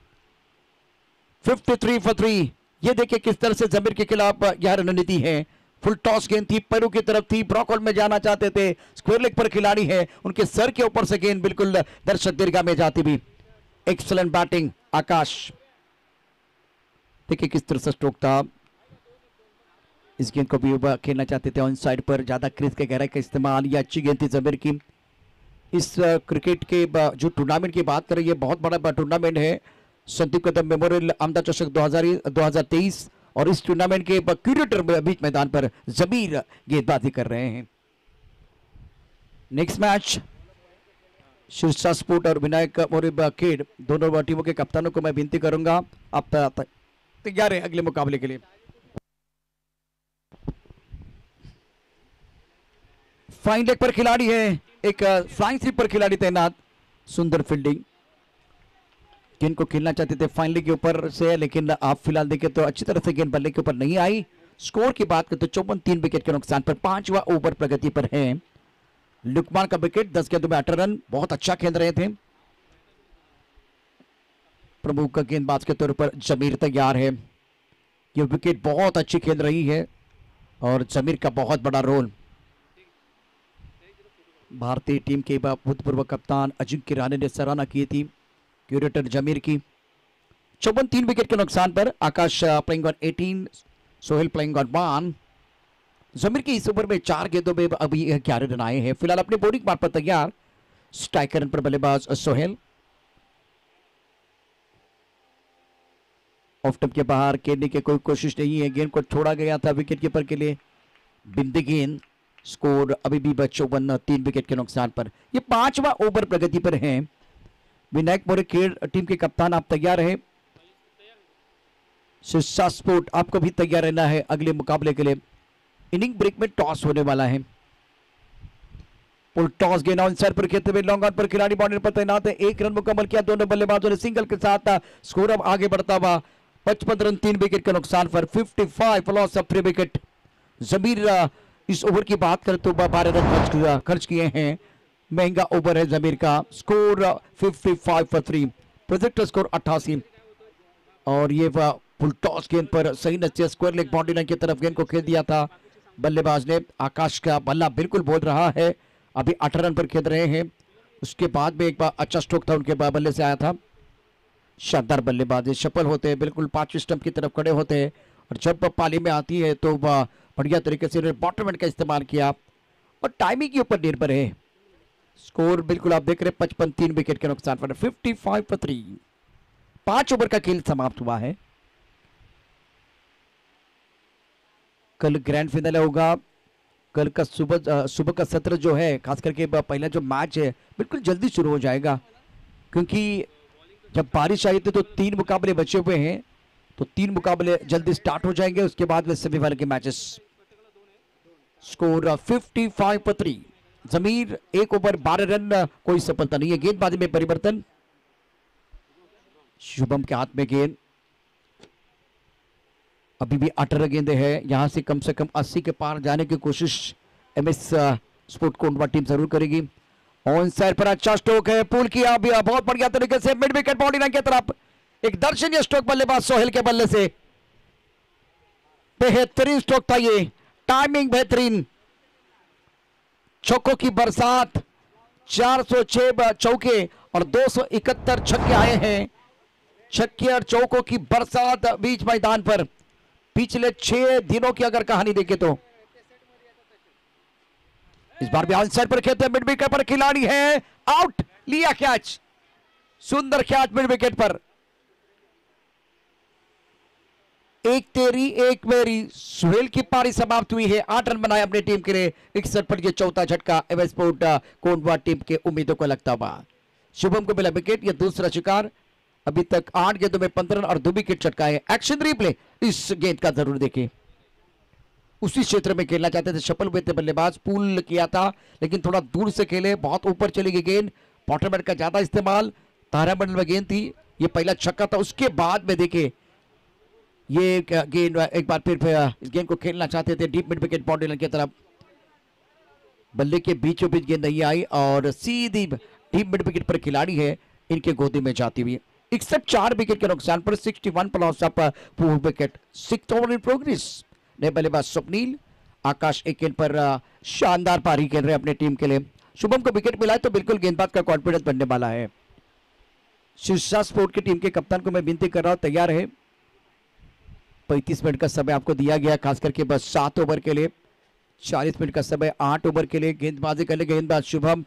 तिरेपन फॉर थ्री। ये देखिए किस तरह से जमीर के खिलाफ यह रणनीति है। फुल टॉस गेंद थी, पैरों की तरफ थी, ब्रॉकआउट में जाना चाहते थे। स्क्वायर लेग पर खिलाड़ी है, उनके सर के ऊपर से गेंद बिल्कुल दर्शक दीर्घा में जाती भी। Excellent batting Akash. देखिए किस तरह से स्ट्रोक था। इस गेंद को भी खेलना चाहते थे ऑन साइड पर, ज्यादा क्रीज के गहराई का इस्तेमाल। ये अच्छी गेंद थी जमीर की। इस क्रिकेट के जो टूर्नामेंट की बात करें, ये बहुत बड़ा टूर्नामेंट है, संदीप कदम मेमोरियल आमदा चषक दो हज़ार तेईस और इस टूर्नामेंट के क्यूरेटर बीच मैदान पर जमीर गेंदबाजी कर रहे हैं। नेक्स्ट मैच शीर्षा स्पोर्ट और विनायक मोरिब खेड, दोनों टीमों के कप्तानों को मैं विनती करूंगा आप तैयार है अगले मुकाबले के लिए। फ्लाइंग लेग पर खिलाड़ी है, एक फ्लाइंग स्लिप पर खिलाड़ी तैनात। सुंदर फील्डिंग, गेंद को खेलना चाहते थे फाइनली के ऊपर से लेकिन आप फिलहाल देखें तो अच्छी तरह से गेंद बल्ले के ऊपर नहीं आई। स्कोर की बात करते तो चौवन तीन विकेट के नुकसान पर पांचवा ओवर प्रगति पर है। लुकमान का विकेट, दस गेंदों में अठारह रन, बहुत अच्छा खेल रहे थे। प्रमुख गेंदबाज के तौर पर जमीर तैयार है। ये विकेट बहुत अच्छी खेल रही है और जमीर का बहुत बड़ा रोल। भारतीय टीम के भूतपूर्व कप्तान अजिंक्य रहाणे ने सराहना की थी क्यूरेटर जमीर की। चौवन तीन विकेट के नुकसान पर आकाश प्लेइंग ऑन अठारह, Sohail playing on one. Zameer की इस ओवर में चार गेंदों में अभी ग्यारह रन आए हैं। फिलहाल अपने बॉलिंग मार्ग पर तैयार स्ट्राइकर रन पर बल्लेबाज सोहेल। ऑफ स्टंप के बाहर खेलने की कोई कोशिश नहीं है, गेंद को छोड़ा गया था विकेट कीपर के लिए। बिंदी गेंद, स्कोर अभी भी चौवन तीन विकेट के नुकसान पर। ये पांचवा ओवर प्रगति पर है। विनायक मोरे खेल टीम के कप्तान आप तैयार हैं। शिक्षा स्पोर्ट आपको भी तैयार रहना है अगले मुकाबले के लिए। इनिंग ब्रेक में टॉस होने वाला है। पुल टॉस गेंद ऑन सर पर खेलते हुए लॉन्ग ऑन पर खिलाड़ी बाउंड्री पर तैनात है। एक रन मुकम्मल किया दोनों बल्लेबाजों ने सिंगल के साथ। स्कोर अब आगे बढ़ता हुआ पचपन रन तीन विकेट के नुकसान पर। पचपन loss of three wicket. Zameer इस ओवर की बात करें तो बारह रन खर्च खर्च किए हैं। महंगा ओवर है जमीर का। स्कोर पचपन फॉर थ्री, प्रोजेक्ट स्कोर अट्ठासी। और ये फुल टॉस गेंद पर सही नचे स्क्वायर लेग बाउंड्री लाइन की तरफ गेंद को खेल दिया था बल्लेबाज ने। आकाश का बल्ला बिल्कुल बोल रहा है। अभी अठारह रन पर खेल रहे हैं। उसके बाद में एक बार अच्छा स्ट्रोक था उनके बल्ले से आया था। शानदार बल्लेबाजी, सफल होते हैं, बिल्कुल पांचवी स्टंप की तरफ खड़े होते हैं और जब पाली में आती है तो बढ़िया तरीके से बॉटम एंड का इस्तेमाल किया और टाइमिंग के ऊपर निर्भर है। स्कोर बिल्कुल आप देख रहे हैं पचपन तीन विकेट के नुकसान पर। पचपन फॉर थ्री। पांच ओवर का खेल समाप्त हुआ है। कल ग्रैंड फाइनल होगा। कल का सुबह सुबह का सत्र जो है, खास करके पहला जो मैच है बिल्कुल जल्दी शुरू हो जाएगा, क्योंकि जब बारिश आई थी तो तीन मुकाबले बचे हुए हैं, तो तीन मुकाबले जल्दी स्टार्ट हो जाएंगे। उसके बाद में सेमीफाइनल के मैचेस। स्कोर पचपन फॉर थ्री। जमीर एक ओवर बारह रन, कोई सफलता नहीं है। गेंदबाजी में परिवर्तन, शुभम के हाथ में गेंद। अभी भी अठारह गेंदे हैं, यहां से कम से कम अस्सी के पार जाने की कोशिश एमएस स्पोर्ट कोंडवा टीम जरूर करेगी। ऑन साइड पर अच्छा स्ट्रोक है, पुल किया भी बहुत बढ़िया तरीके से मिड विकेट बाउंड्री लाइन की तरफ। एक दर्शनीय स्ट्रोक बल्लेबाज सोहेल के बल्ले से, बेहतरीन स्ट्रोक था ये, टाइमिंग बेहतरीन। चौकों की बरसात, चार सौ छह चौके और दो सौ इकहत्तर छक्के आए हैं। छक्के और चौकों की बरसात बीच मैदान पर। पिछले छह दिनों की अगर कहानी देखें तो इस बार भी आउटसाइड पर खेलते मिड विकेट पर खिलाड़ी है, आउट, लिया कैच, सुंदर कैच मिड विकेट पर। एक तेरी एक मेरी, सुहेल की पारी समाप्त हुई है। आठ रन बनाए अपनी टीम के लिए। इकसठ पर यह चौथा झटका एमएस स्पोर्ट कोंडवा टीम के उम्मीदों को लगता हुआ। शुभम को मिला विकेट, यह दूसरा शिकार। अभी तक आठ गेंदों में पंद्रह रन और दो विकेट चटकाए। एक्शन रिप्ले इस गेंद का जरूर देखें। उसी क्षेत्र में खेलना चाहते थे, सफल हुए थे बल्लेबाज, पुल किया था लेकिन थोड़ा दूर से खेले, बहुत ऊपर चली गई गेंद। बॉटम का ज्यादा इस्तेमाल, तारामंडल में गेंद थी, ये पहला छक्का था। उसके बाद में देखे ये गेंद एक बार फिर इस गेंद को खेलना चाहते थे deep mid wicket boundary line की तरफ। बल्ले के बीचों बीच गेंद नहीं आई और सीधी डीप मिड विकेट पर खिलाड़ी है इनके गोदी में जाती हुई। इकसठ चार विकेट के नुकसान पर इकसठ plus up four wicket. Six over in progress. नए बल्लेबाज स्वप्नील, आकाश एक गेंद पर शानदार पारी खेल रहे हैं अपने टीम के लिए। शुभम को विकेट मिला है तो बिल्कुल गेंदबाज का कॉन्फिडेंस बनने वाला है। शिक्षा स्पोर्ट की टीम के कप्तान को मैं विनती कर रहा हूं, तैयार है। पैंतीस मिनट का समय आपको दिया गया, खास करके बस सात ओवर के लिए। चालीस मिनट का समय आठ ओवर के लिए। गेंदबाजी करने गेंदबाज शुभम।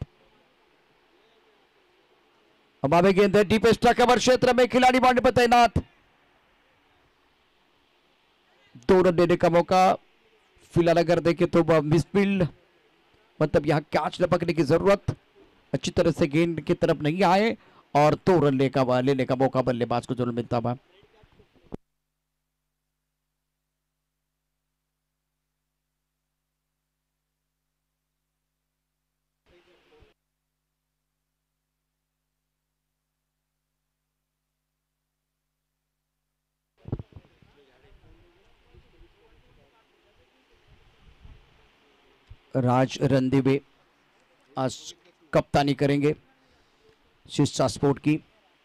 अब आगे गेंद है डीप एक्स्ट्रा कवर क्षेत्र में, खिलाड़ी बाउंड्री पर तैनात। दो रन देने का मौका। फिलहाल अगर देखें तो मिसफील्ड, मतलब यहां कैच लपकने की जरूरत, अच्छी तरह से गेंद की तरफ नहीं आए और दो रन लेने का लेने का मौका बल्लेबाज को जरूर मिलता हुआ। राज रंधीवे आज कप्तानी करेंगे शिक्षा स्पोर्ट की।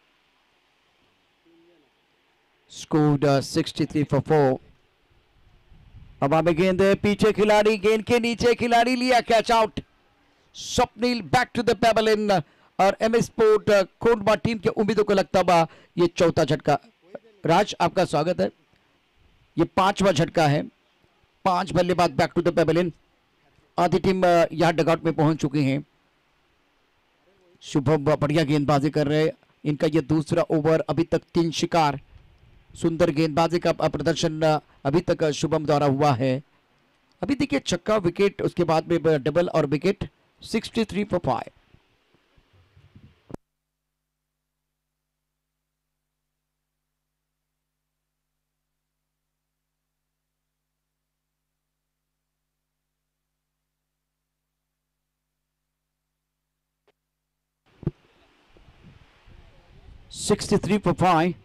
Score sixty three for four. अब हमें गेंद पीछे खिलाड़ी, गेंद के नीचे खिलाड़ी, लिया catch out. Swapnil back to the pavilion और एम स्पोर्ट कोंडवा टीम के उम्मीदों को लगता बा ये चौथा झटका। राज आपका स्वागत है। ये पांचवा झटका है। पांच बल्लेबाज बैक टू द पेवेलियन। आधी टीम यहां डगआउट में पहुंच चुकी हैं। शुभम बढ़िया गेंदबाजी कर रहे हैं। इनका ये दूसरा ओवर, अभी तक तीन शिकार। सुंदर गेंदबाजी का प्रदर्शन अभी तक शुभम द्वारा हुआ है। अभी देखिए छक्का, विकेट, उसके बाद में डबल और wicket. Sixty three for five. Sixty three for five.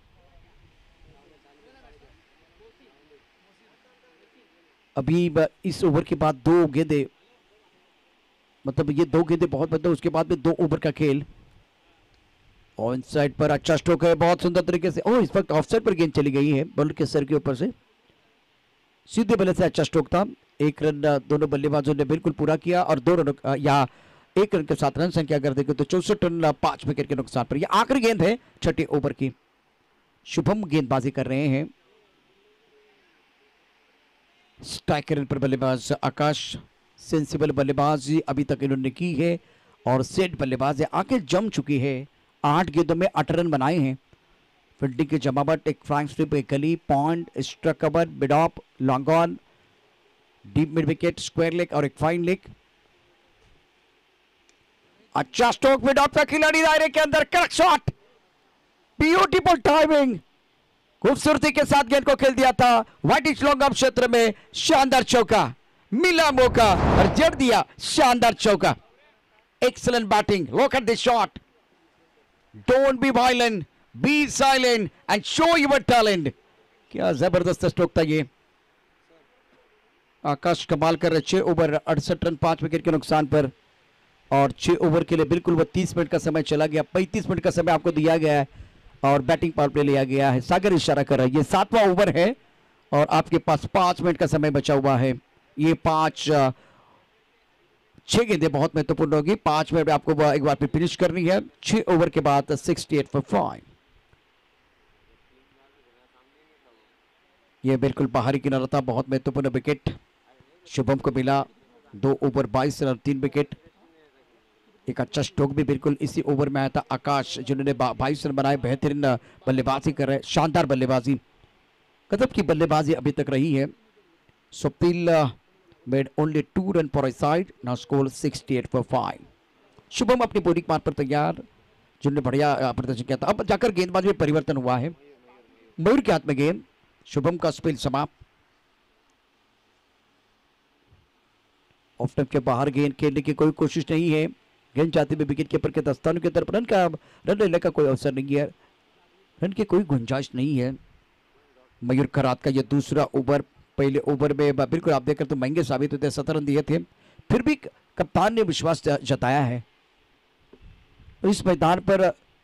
अभी इस ओवर के बाद दो गेंदे, मतलब ये दो गेंदे बहुत मतलब उसके बाद में दो ओवर का खेल। और इन साइड पर अच्छा स्ट्रोक है, बहुत सुंदर तरीके से। ओह, इस वक्त ऑफ साइड पर गेंद चली गई है बॉलर के सर के ऊपर से। सीधे बल्ले से अच्छा स्ट्रोक था। एक रन दोनों बल्लेबाजों ने बिल्कुल पूरा किया और दो रन या एक रन के साथ रन संख्या कर देंगे तो चौसठ रन पांच विकेट के नुकसान पर। यह आखिरी गेंद है छठे ओवर की। शुभम गेंदबाजी कर रहे हैं। स्ट्राइकर पर बल्लेबाज आकाश, सेंसिबल बल्लेबाजी अभी तक इन्होंने की है और सेट बल्लेबाज आके जम चुकी है। आठ गेंदों में आठ रन बनाए हैं। फील्डिंग की जमावट, एक फ्लैंक स्लिप, एक gully, point, struck cover, mid off, long on, deep mid wicket, square leg और एक फाइन लेग। अच्छा स्ट्रोक, मिड ऑफ का खिलाड़ी दायरे के अंदर, करेक्ट शॉट, ब्यूटीफुल टाइमिंग, खूबसूरती के साथ गेंद को खेल दिया था वाइट लॉन्ग ऑफ क्षेत्र में। शानदार चौका, मिला मौका और जड़ दिया शानदार चौका। Excellent batting, look at this shot. Don't be violent, be silent and show your talent. क्या जबरदस्त स्ट्रोक था ये। आकाश कमाल कर रहे। छह ओवर अड़सठ रन पांच विकेट के नुकसान पर और छह ओवर के लिए बिल्कुल वो तीस मिनट का समय चला गया। पैंतीस मिनट का समय आपको दिया गया है और बैटिंग पावर प्ले लिया गया है। सागर इशारा कर रहा है, ये सातवां ओवर है और आपके पास पांच मिनट का समय बचा हुआ है। ये पांच छह गेंदें बहुत महत्वपूर्ण होगी। पांच मिनट में आपको एक बार फिर फिनिश करनी है। छह ओवर के बाद सिक्सटी एट फॉर फाइव। ये बिल्कुल बाहरी किनारा था, बहुत महत्वपूर्ण विकेट शुभम को मिला। दो ओवर बाईस रन, तीन विकेट। एक अच्छा स्ट्रोक भी बिल्कुल इसी ओवर में आया था आकाश, जिन्होंने बाईस रन बनाए। बेहतरीन बल्लेबाजी कर रहे, शानदार बल्लेबाजी, गजब की बल्लेबाजी अभी तक रही है। Swapnil made only two run for side, now score sixty eight for five. Shubham अपनी बॉलिंग मार्ग पर तैयार, जिन्होंने बढ़िया प्रदर्शन किया था। अब जाकर गेंदबाजी में परिवर्तन हुआ है। मयूर के हाथ में गेंद, शुभम का स्पेल समाप्त। ऑफ स्टंप के बाहर गेंद खेलने की कोई कोशिश नहीं है। गेंद जाते हुए विकेट कीपर के दस्तानों की तरफ रन का रन लेने का कोई अवसर नहीं है। रन की कोई गुंजाइश नहीं है। मयूर खरात का यह दूसरा ओवर, पहले ओवर में बिल्कुल आप देखकर तो महंगे साबित होते, सत्तर रन दिए थे, फिर भी कप्तान ने विश्वास जताया है। इस मैदान पर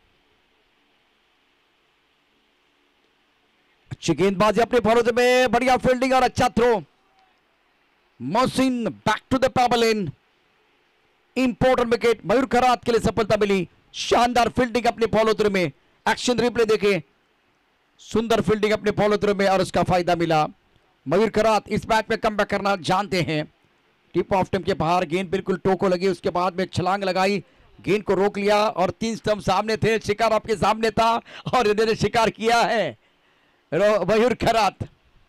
अच्छी गेंदबाजी अपने फौरज में, बढ़िया फील्डिंग और अच्छा throw. Mohsin back to the pavilion, important wicket Mayur Kharat के लिए सफलता मिली। शानदार फील्डिंग अपने फॉलो थ्रू में, एक्शन रिप्ले देखें, सुंदर फील्डिंग अपने फॉलो थ्रू में और उसका फायदा मिला। मयूर खरात इस मैच में कमबैक करना जानते हैं। टिप ऑफ स्टंप के बाहर गेंद बिल्कुल टोको लगी, उसके बाद में छलांग लगाई, गेंद को रोक लिया और तीन स्टंप सामने थे, शिकार आपके सामने था और इन्होंने शिकार किया है मयूर खरात।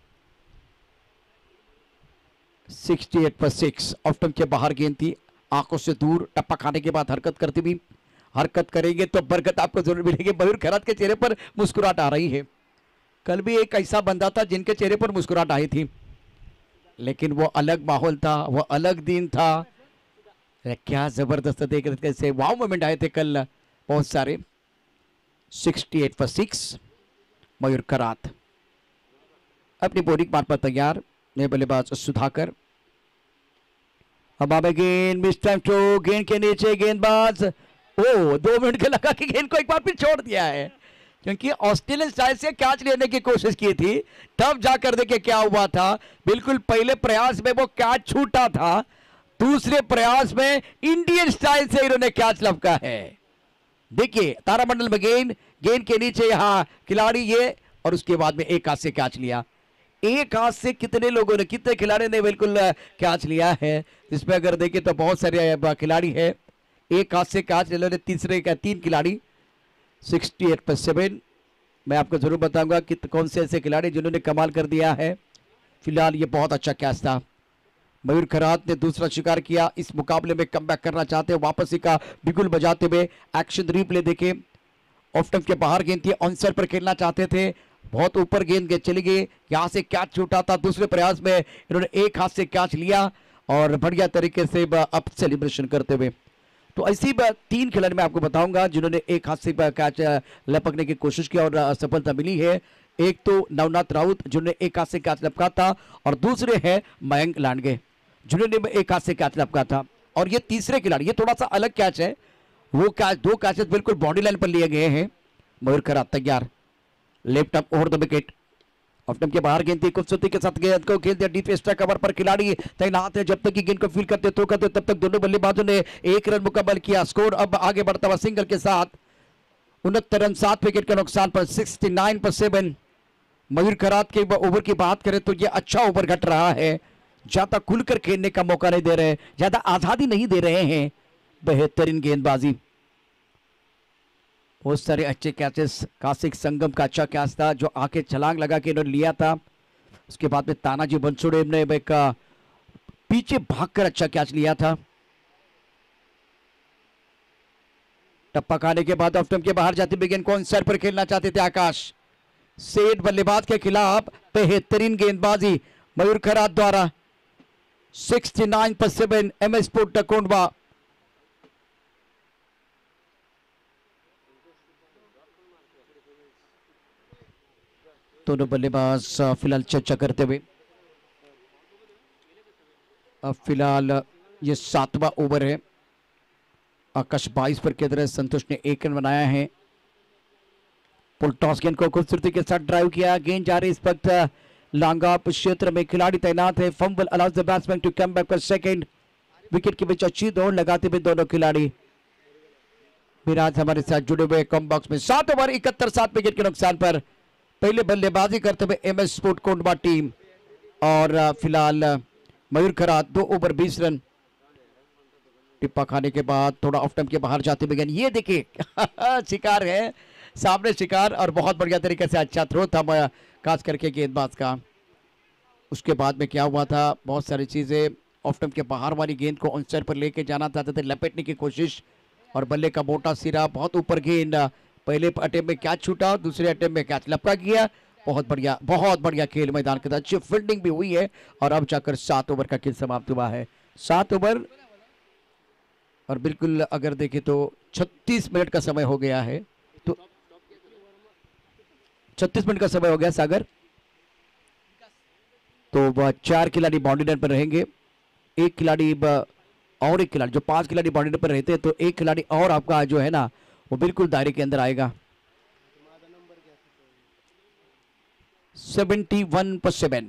सिक्सटी एट पर सिक्स। ऑफ स्टंप के बाहर गेंद थी, आंखों से दूर, टप्पा खाने के बाद हरकत करती भी, हरकत करेंगे तो बरकत आपको जरूर मिलेगी। मयूर खरात के चेहरे पर मुस्कुराहट आ रही है। कल भी एक ऐसा बंदा था जिनके चेहरे पर मुस्कुराहट आई थी, लेकिन वो अलग माहौल था, वो अलग दिन था। क्या जबरदस्त देख रहे थे, वाव मोमेंट आए थे कल बहुत सारे। सिक्सटी एट पर सिक्स। मयूर खरात अपनी बॉलिंग मार्ग पर तैयार। नए बल्लेबाज सुधाकर, अब आगे गेंद मिस टाइम थ्रो, गेंद के नीचे गेंदबाज, ओ दो मिनट के लगा कि गेंद को एक बार फिर छोड़ दिया है, क्योंकि ऑस्ट्रेलियन साइड से कैच लेने की कोशिश की थी, तब जाकर देखिए क्या हुआ था। बिल्कुल पहले प्रयास में वो कैच छूटा था, दूसरे प्रयास में इंडियन स्टाइल से इन्होंने कैच लपका है। देखिए तारामंडल में गेंद, गेंद के नीचे यहां खिलाड़ी ये, और उसके बाद में एक हाथ से कैच लिया। एक हाथ से कितने लोगों ने, कितने खिलाड़ी ने बिल्कुल कैच लिया है, जिसमें अगर देखें तो बहुत सारे खिलाड़ी है एक हाथ से कैच ले लो। तीसरे का तीन खिलाड़ी सिक्सटी एट पर सेवन। मैं आपको जरूर बताऊंगा कि कौन से ऐसे खिलाड़ी जिन्होंने कमाल कर दिया है। फिलहाल ये बहुत अच्छा कैच था। मयूर खरात ने दूसरा शिकार किया, इस मुकाबले में कमबैक करना चाहते हैं, वापसी का बिगुल बजाते हुए। एक्शन रिप्ले देखें, ऑफ स्टंप के बाहर गेंद थी, ऑनसाइड पर खेलना चाहते थे, बहुत ऊपर गेंद चली गई, यहां से कैच छूटा था। दूसरे प्रयास में इन्होंने एक हाथ से कैच लिया और बढ़िया तरीके से अब सेलिब्रेशन करते हुए। तो ऐसी तीन खिलाड़ी मैं आपको बताऊंगा जिन्होंने एक हाथ से कैच लपकने की कोशिश की और सफलता मिली है। एक तो नवनाथ राउत जिन्होंने एक हाथ से कैच लपका था, और दूसरे है मयंक लांडगे जिन्होंने एक हाथ से कैच लपका था। और ये तीसरे खिलाड़ी, ये थोड़ा सा अलग कैच है, वो कैच दो कैचेस बिल्कुल बॉडी लाइन पर लिए गए हैं। मयूर खरात तैयार, left up over the wicket, off stump के बाहर गेंद थी, खूबसूरती के साथ गेंद को खेल दिया डीप एक्स्ट्रा कवर पर। खिलाड़ी तैनात है, जब तक कि गेंद को फील करते थ्रो करते तब तक दोनों बल्लेबाजों ने एक रन मुकम्मल किया। स्कोर अब आगे बढ़ता हुआ सिंगल के साथ उनहत्तर रन सात विकेट के नुकसान पर सिक्सटी नाइन पर सेवन। मयूर खरात के ओवर की बात करें तो ये अच्छा ओवर घट रहा है, ज्यादा खुलकर खेलने का मौका नहीं दे रहे, ज्यादा आजादी नहीं दे रहे हैं। बेहतरीन गेंदबाजी, बहुत सारे अच्छे कैचेस। कासिक संगम का अच्छा कैच था जो आके छलांग लगा के इन्होंने लिया था। उसके बाद में तानाजी बंसोड़े ने एक पीछे भागकर अच्छा कैच लिया था। टप्पा खाने के बाद ऑफ स्टंप के बाहर जाती हुई गेंद को ऑनसाइड पर खेलना चाहते थे आकाश। सेठ बल्लेबाज के खिलाफ बेहतरीन गेंदबाजी मयूर खरात द्वारा। सिक्सटी नाइन पर seven M S sport Kondhwa. दोनों बल्लेबाज फिलहाल चर्चा करते हुए। अब फिलहाल ये सातवां ओवर है। आकाश बाईस पर खेल रहे, संतोष ने एक रन बनाया है। पुल टॉस गेंद को खूबसूरती के साथ ड्राइव किया, गेंद जा रही इस वक्त लांगा क्षेत्र में, खिलाड़ी तैनात है। Fumble allows the batsman to come back for second. Wicket के बीच अच्छी दौड़ लगाते हुए दोनों खिलाड़ी। विराज हमारे साथ जुड़े हुए कम बॉक्स में। सात ओवर इकहत्तर सात विकेट के नुकसान पर पहले बल्लेबाजी करते हुए M S sport Kondhwa team. और फिलहाल मयूर खरात दो ओवर बीस रन। टिप्पा खाने के बाद थोड़ा ऑफ स्टंप के बाहर जाते हुए गेंद, ये देखिए शिकार है, सामने शिकार, और बहुत बढ़िया तरीके से अच्छा थ्रो था खास करके गेंदबाज का। उसके बाद में क्या हुआ था, बहुत सारी चीजें, ऑफ स्टंप के बाहर वाली गेंद को ऑनसाइड पर लेके जाना चाहते थे, लपेटने की कोशिश, और बल्ले का मोटा सिरा, बहुत ऊपर गेंद। पहले अटेम्प्ट में कैच छूटा, दूसरे अटेम्प्ट में कैच लपका किया। बहुत बढ़िया, बहुत बढ़िया खेल मैदान के साथ, अच्छी फील्डिंग भी हुई है। और अब जाकर सात ओवर का खेल समाप्त हुआ है। सात ओवर और बिल्कुल अगर देखें तो छत्तीस मिनट का समय हो गया है। तो छत्तीस मिनट का समय हो गया सागर। तो वह चार खिलाड़ी बाउंड्री लाइन पर रहेंगे, एक खिलाड़ी और एक खिलाड़ी, जो पांच खिलाड़ी बाउंड्री लाइन पर रहते हैं, तो एक खिलाड़ी और आपका जो है ना वो बिल्कुल दायरे के अंदर आएगा। सेवेंटी वन पर सेवन।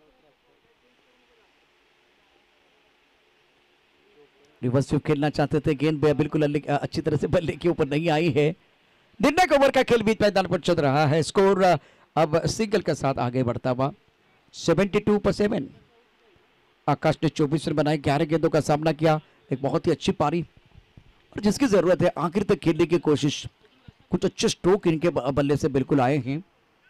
रिवर्स स्वीप खेलना चाहते थे, गेंद बिल्कुल अच्छी तरह से बल्ले के ऊपर नहीं आई है। निर्णायक ओवर का खेल बीच मैदान पर चल रहा है। स्कोर अब सिंगल के साथ आगे बढ़ता हुआ सेवेंटी टू पर सेवन। आकाश ने चौबीस रन बनाए, ग्यारह गेंदों का सामना किया, एक बहुत ही अच्छी पारी, और जिसकी जरूरत है आखिर तक खेलने की कोशिश। कुछ अच्छे स्ट्रोक इनके बल्ले से बिल्कुल आए हैं।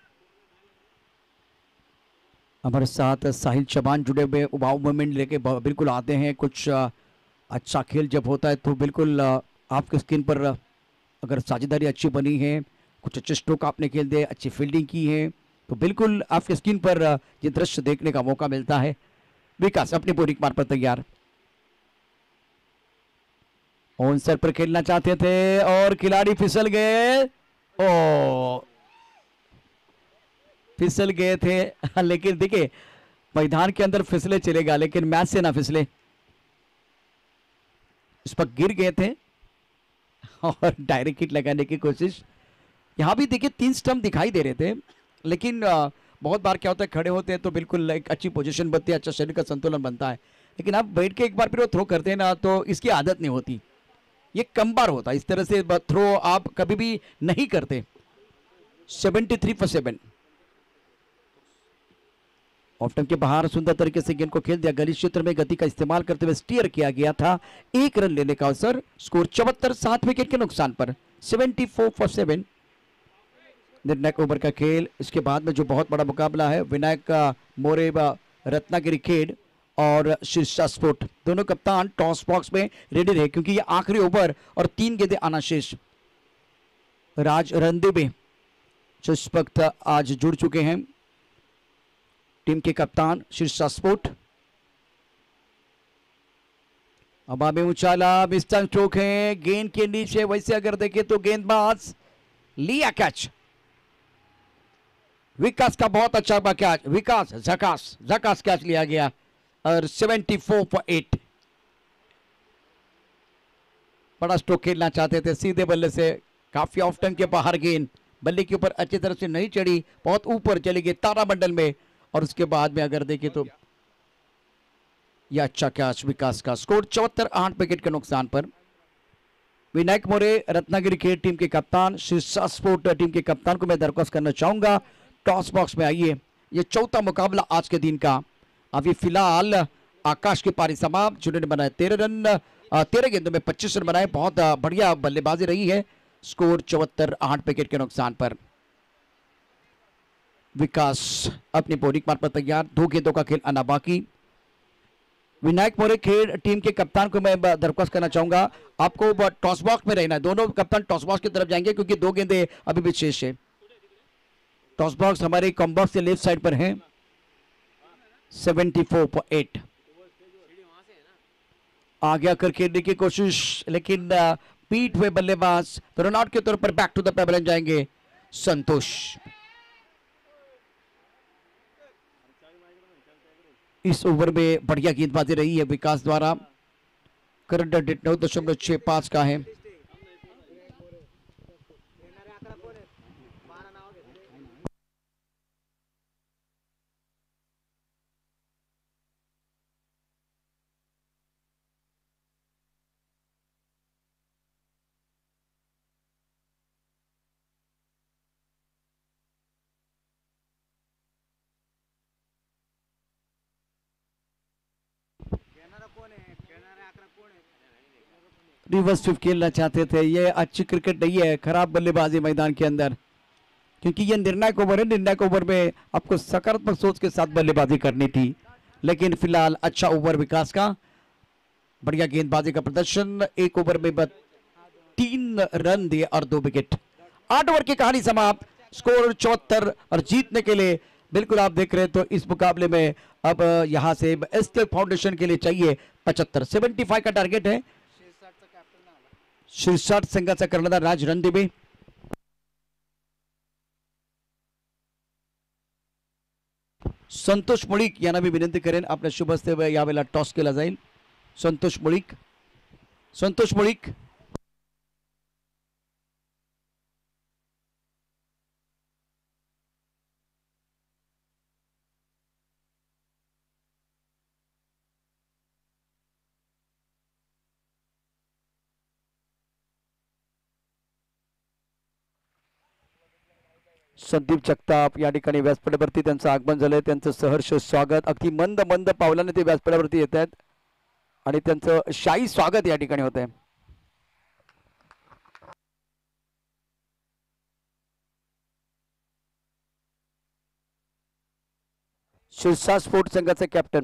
हमारे साथ साहिल चौहान जुड़े हुए, वाव मूवमेंट लेके बिल्कुल आते हैं। कुछ अच्छा खेल जब होता है तो बिल्कुल आपके स्क्रीन पर अगर साझेदारी अच्छी बनी है, कुछ अच्छे स्ट्रोक आपने खेल दिए, अच्छी फील्डिंग की है, तो बिल्कुल आपके स्क्रीन पर ये दृश्य देखने का मौका मिलता है। विकास अपनी बोरिंग मार पर तैयार, ऑन सर पर खेलना चाहते थे और खिलाड़ी फिसल गए। ओ फिसल गए थे लेकिन देखिए मैदान के अंदर फिसले चलेगा, लेकिन मैच से ना फिसले। इस पर गिर गए थे और डायरेक्ट हिट लगाने की कोशिश। यहाँ भी देखिए तीन स्टंप दिखाई दे रहे थे, लेकिन आ, बहुत बार क्या होता है, खड़े होते हैं तो बिल्कुल एक अच्छी पोजीशन बनती है, अच्छा शरीर का संतुलन बनता है, लेकिन आप बैठ के एक बार फिर वो थ्रो करते हैं ना तो इसकी आदत नहीं होती। ये कम बार होता है इस तरह से थ्रो आप कभी भी नहीं करते। Seventy three for seven. Off time के बाहर सुंदर तरीके से गेंद को खेल दिया, गली क्षेत्र में गति का इस्तेमाल करते हुए स्टीयर किया गया था, एक रन लेने का अवसर। स्कोर चौहत्तर, सात विकेट के नुकसान पर सेवेंटी फोर फॉर सेवन। निर्णायक ओवर का खेल। इसके बाद में जो बहुत बड़ा मुकाबला है, विनायक मोरे रत्नागिरी खेड और शीर्षा स्पोर्ट, दोनों कप्तान टॉस बॉक्स में रेडी रहे क्योंकि ये आखिरी ओवर और तीन गेंदें आना शेष। राज रणदीबे जो इस वक्त आज जुड़ चुके हैं, टीम के कप्तान शीर्षा स्पोर्ट। अब आबे उछाला, मिस्टर स्ट्रोक है गेंद के नीचे, वैसे अगर देखें तो गेंदबाज लिया कैच। विकास का बहुत अच्छा कैच, विकास झकास झकास कैच लिया गया और सेवेंटी फोर फॉर एट। बड़ा स्ट्रोक खेलना चाहते थे, सीधे बल्ले से काफी ऑफ टाइम के बाहर गेंद बल्ले के ऊपर अच्छी तरह से नहीं चढ़ी, बहुत ऊपर चली गई तारामंडल में, और उसके बाद में अगर देखें तो यह अच्छा कैच विकास का। स्कोर चौहत्तर, आठ विकेट के नुकसान पर। विनायक मोरे रत्नागिरी खेड टीम के कप्तान, शीर्षा स्पोर्ट टीम के कप्तान को मैं दरख्वास्त करना चाहूंगा टॉस बॉक्स में आइए। ये चौथा मुकाबला आज के दिन का। अभी फिलहाल आकाश की पारी समाप्त, जिन्होंने बनाए तेरह रन, तेरह गेंदों में पच्चीस रन बनाए, बहुत बढ़िया बल्लेबाजी रही है। स्कोर चौहत्तर, आठ विकेट के नुकसान पर। विकास अपनी बॉलिंग मार्ग पर तैयार, दो गेंदों का खेल आना बाकी। विनायक मोरे खेड टीम के कप्तान को मैं दरख्वास्त करना चाहूंगा, आपको टॉस बॉक्स में रहना है। दोनों कप्तान टॉस बॉक्स की तरफ जाएंगे क्योंकि दो गेंदें अभी भी शेष है। टॉस बॉक्स हमारे कॉम्बॉक्स के लेफ्ट साइड पर है। Seventy four for eight. आगे आकर खेलने की कोशिश, लेकिन पीठ हुए बल्लेबाज तो रन आउट के तौर पर बैक टू द पेवेलियन जाएंगे संतोष। इस ओवर में बढ़िया गेंदबाजी रही है विकास द्वारा। करंट रेट नौ दशमलव छह पांच का है। रिवर्स स्विप खेलना चाहते थे, ये अच्छी क्रिकेट नहीं है, खराब बल्लेबाजी मैदान के अंदर, क्योंकि ये निर्णायक ओवर है। निर्णायक ओवर में आपको सकारात्मक सोच के साथ बल्लेबाजी करनी थी, लेकिन फिलहाल अच्छा ओवर विकास का, बढ़िया गेंदबाजी का प्रदर्शन। एक ओवर में बस तीन रन दिए और दो विकेट। आठ ओवर की कहानी समाप्त, स्कोर चौहत्तर, और जीतने के लिए बिल्कुल आप देख रहे हैं तो इस मुकाबले में अब यहां से एसके फाउंडेशन के लिए चाहिए पचहत्तर। सेवेंटी फाइव का टारगेट है। शीर्षार्थ संघाचा कर्णधार राज रणदिवे। संतोष मुळीक यांना मी विनंती करेन आपल्या शुभ हस्ते यावेळेला टॉस केला जाईल। संतोष मुळीक, संतोष मुळीक संदीप जगताप या ठिकाणी व्यासपीठावरती त्यांचं आगमन झालंय, त्यांचं सहर्ष स्वागत। अगदी मंद मंद पावलाने ते व्यासपीठावरती येत आहेत आणि त्यांचं शाही स्वागत या ठिकाणी होत आहे। शीर्षा स्पोर्ट्स संघाचे कॅप्टन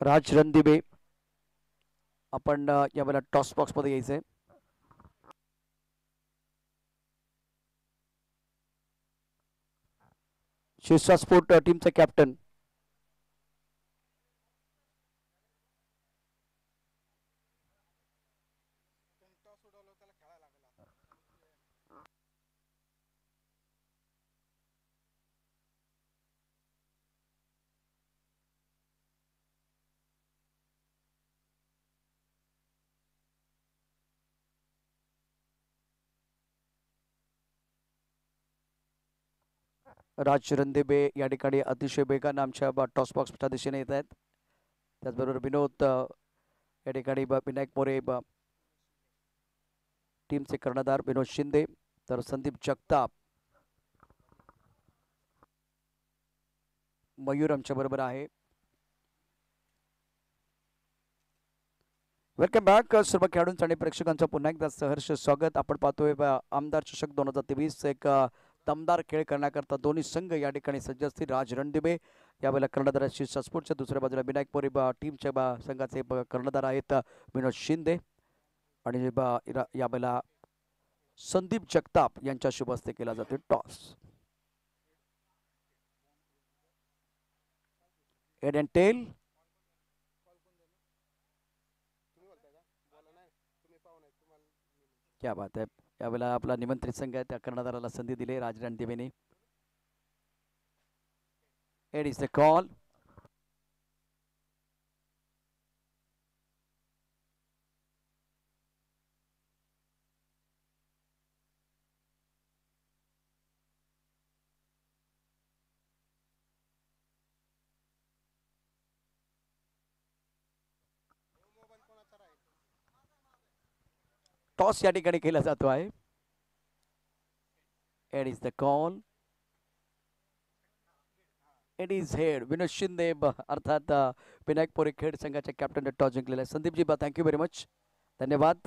राज रणदिवे आपण यावेळेला टॉस बॉक्स मध्ये यायचंय. शिरसा स्पोर्ट टीमचा कॅप्टन राज रणदिवे या ठिकाणी अतिशय वेगानं आमच्या टॉस बॉक्सच्या दिशेने येत आहेत. त्याचबरोबर विनोद या ठिकाणी विनायक मोरे टीमचे कर्णधार विनोद शिंदे, तर संदीप जगताप मयूर आमच्या बरोबर आहे. वेलकम बॅक सर्व खेळाडूंचं आणि प्रेक्षकांचं पुन्हा एकदा सहर्ष स्वागत. आपण पाहतोय आमदार चषक दोन हजार तेवीस एक दमदार खेळ करण्याकरता दोन्ही संघ या ठिकाणी सज्ज असतील. राज रणदिवे यावेळेला कर्णधार आहेत शिरसा स्पोर्ट्सच्या, दुसऱ्या बाजूला विनायक मोरे टीमच्या संघाचे कर्णधार आहेत विनोद शिंदे, आणि यावेळेला संदीप जगताप यांच्या शुभ हस्ते केला जातो टॉस. Head and tail. क्या बात आहे. यावेळेला आपला निमंत्रित संघ आहे त्या कर्णधाराला संधी दिली राज रणदिवेने. It is the call. Toss या ठिकाणी केला जातो आहे. It is the call. It is head. विनोद शिंदे अर्थात विनायक मोरे खेड संघाच्या कॅप्टन टॉस जिंकलेला आहे. संदीपजी थँक्यू व्हेरी मच, धन्यवाद.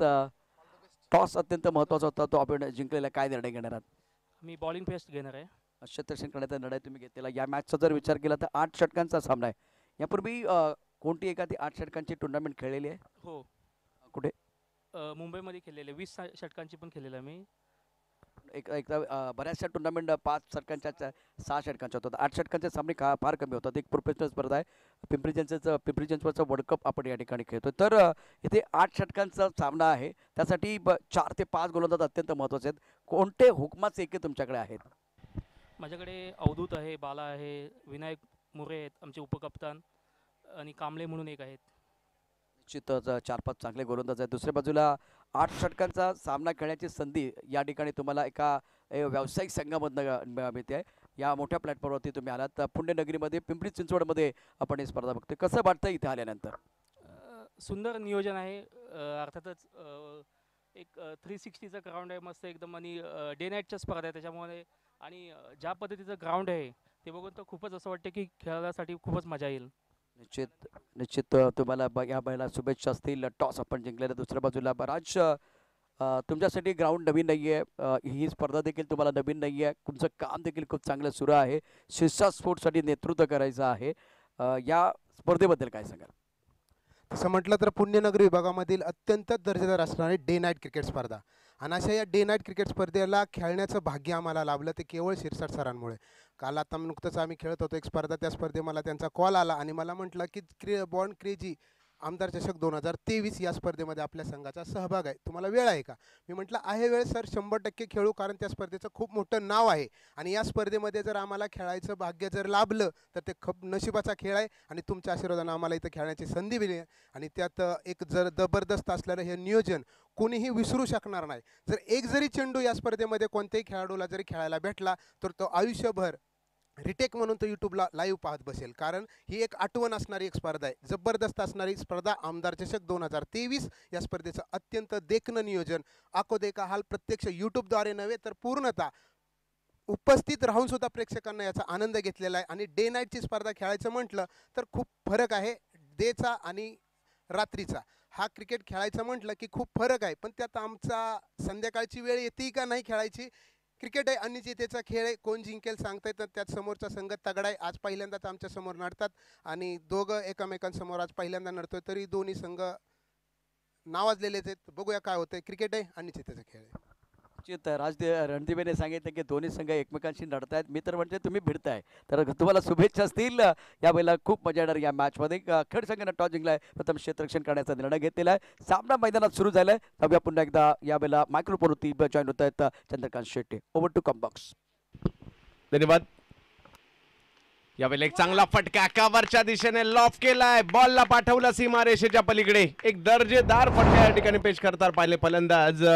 टॉस अत्यंत महत्त्वाचा होता, तो आपण जिंकलेला. काय निर्णय घेणार आहात? मी बॉलिंग फेस्ट घेणार आहे. क्षेत्ररक्षण करण्याचा निर्णय तुम्ही घेतलेला. या मॅचचा जर विचार केला तर आठ षटकांचा सामना आहे. यापूर्वी कोणती एखादी आठ षटकांची टुर्नामेंट खेळलेली आहे? हो. कुठे? मुंबईमध्ये खेळलेले वीस षटकांची पण खेळलेलं आहे मी. एक एकदा बऱ्याचशा टुर्नामेंट पाच षटकांच्या सहा षटकांच्या होतात. आठ षटकांचे सामने का फार कमी होतात. एक प्रोफेशनल स्पर्धा आहे. पिंपरी चिंचवडचं पिंपरी चिंचवडचा वर्ल्ड कप आपण या ठिकाणी खेळतो. तर इथे आठ षटकांचा सामना आहे, त्यासाठी चार ते पाच गोलंदाज अत्यंत महत्त्वाचे आहेत. कोणते हुकमाचे एके तुमच्याकडे आहेत? माझ्याकडे अवधूत आहे, बाला आहे, विनायक मोरे आहेत आमचे उपकप्तान, आणि कांबळे म्हणून एक आहेत. निश्चितच चार पाच चांगले गोलंदाज आहेत. दुसऱ्या बाजूला आठ षटकांचा सामना खेळण्याची संधी या ठिकाणी तुम्हाला एका व्यावसायिक संघामधनं मिळते. या मोठ्या प्लॅटफॉर्मवरती तुम्ही आलात. पुण्यनगरीमध्ये पिंपरी चिंचवडमध्ये आपण ही स्पर्धा बघतोय. कसं वाटतं इथे आल्यानंतर? सुंदर नियोजन आहे. अर्थातच एक थ्री सिक्स्टीचं ग्राउंड आहे मस्त एकदम, आणि डे नाईटच्या स्पर्धा आहे त्याच्यामुळे, आणि ज्या पद्धतीचं ग्राउंड आहे ते बघून तर खूपच असं वाटतं की खेळण्यासाठी खूपच मजा येईल. निश्चित निश्चित तुम्हाला या बैला शुभेच्छा असतील. टॉस आपण जिंकलेलं. दुसऱ्या बाजूला बराच तुमच्यासाठी ग्राउंड नवीन नाही आहे, ही स्पर्धा देखील तुम्हाला नवीन नाही आहे. तुमचं काम देखील खूप चांगलं सुरू आहे. शिरसा स्पोर्ट्ससाठी नेतृत्व करायचं आहे. या स्पर्धेबद्दल काय सांगाल? तसं म्हटलं तर पुण्यनगरी विभागामधील अत्यंत दर्जेदार असणारी डे नाईट क्रिकेट स्पर्धा, आणि अशा या डे नाईट क्रिकेट स्पर्धेला खेळण्याचं भाग्य आम्हाला लाभलं ते केवळ शिरसाट सरांमुळे. काल आता नुकतंच आम्ही खेळत होतो एक स्पर्धा, त्या स्पर्धे मला त्यांचा कॉल आला आणि मला म्हटलं की क्रि बॉन्ड क्रेजी आमदार चषक दोन हजार तेवीस या स्पर्धेमध्ये आपल्या संघाचा सहभाग आहे, तुम्हाला वेळ आहे का? मी म्हटलं आहे वेळ सर, शंभर टक्के खेळू, कारण त्या स्पर्धेचं खूप मोठं नाव आहे, आणि या स्पर्धेमध्ये जर आम्हाला खेळायचं भाग्य जर लाभलं तर ते खूप नशिबाचा खेळ आहे, आणि तुमच्या आशीर्वादानं आम्हाला इथं खेळण्याची संधी मिळली, आणि त्यात एक जर जबरदस्त असलेलं हे नियोजन कोणीही विसरू शकणार नाही. जर एक जरी चेंडू या स्पर्धेमध्ये कोणत्याही खेळाडूला जरी खेळायला भेटला तर तो आयुष्यभर रिटेक म्हणून तो यूट्यूबला लाईव्ह पाहत बसेल, कारण ही एक आठवण असणारी एक स्पर्धा आहे, जबरदस्त असणारी स्पर्धा आमदार चषक दोन हजार तेवीस. या स्पर्धेचं अत्यंत देखणं नियोजन आखो देखा हाल प्रत्यक्ष यूट्यूबद्वारे नव्हे तर पूर्णतः उपस्थित राहून सुद्धा प्रेक्षकांना याचा आनंद घेतलेला आहे. आणि डे नाईटची स्पर्धा खेळायचं म्हटलं तर खूप फरक आहे डेचा आणि रात्रीचा. हा क्रिकेट खेळायचं म्हटलं की खूप फरक आहे, पण त्यात आमचा संध्याकाळची वेळ येते का नाही खेळायची क्रिकेट आहे अनिश्चिततेचा खेळ आहे. कोण जिंकेल सांगता येत नाही. त्यात समोरचा संघ तगडा आहे. आज पहिल्यांदाच आमच्या समोर नडतात आणि दोघं एकमेकांसमोर आज पहिल्यांदा नडतोय तरी दोन्ही संघ नावाजलेलेच आहेत. बघूया काय होतंय. क्रिकेट आहे अनिश्चिततेचा खेळ आहे. निश्चित राजदे रणदीपने सांगितलं की दोन्ही संघ एकमेकांशी लढतायत. मी तर म्हणते तुम्ही भिडताय. तर तुम्हाला शुभेच्छा असतील. यावेळेला खूप मजा येणार या मॅचमध्ये. खेड संघानं टॉस जिंकलाय. प्रथम क्षेत्ररक्षण करण्याचा निर्णय घेतलेला आहे. सामना मैदानात सुरू झालाय. जाऊया पुन्हा एकदा यावेळेला मायक्रोफोनवरती जॉईन होत आहेत Chandrakant Shetty. Over to combox. धन्यवाद. यावेळेला एक चांगला फटका कव्हरच्या दिशेने लॉफ केलाय. बॉलला पाठवला सीमारेषेच्या पलीकडे. एक दर्जेदार फटका या ठिकाणी पेश करतात पाहिले फलंदाज.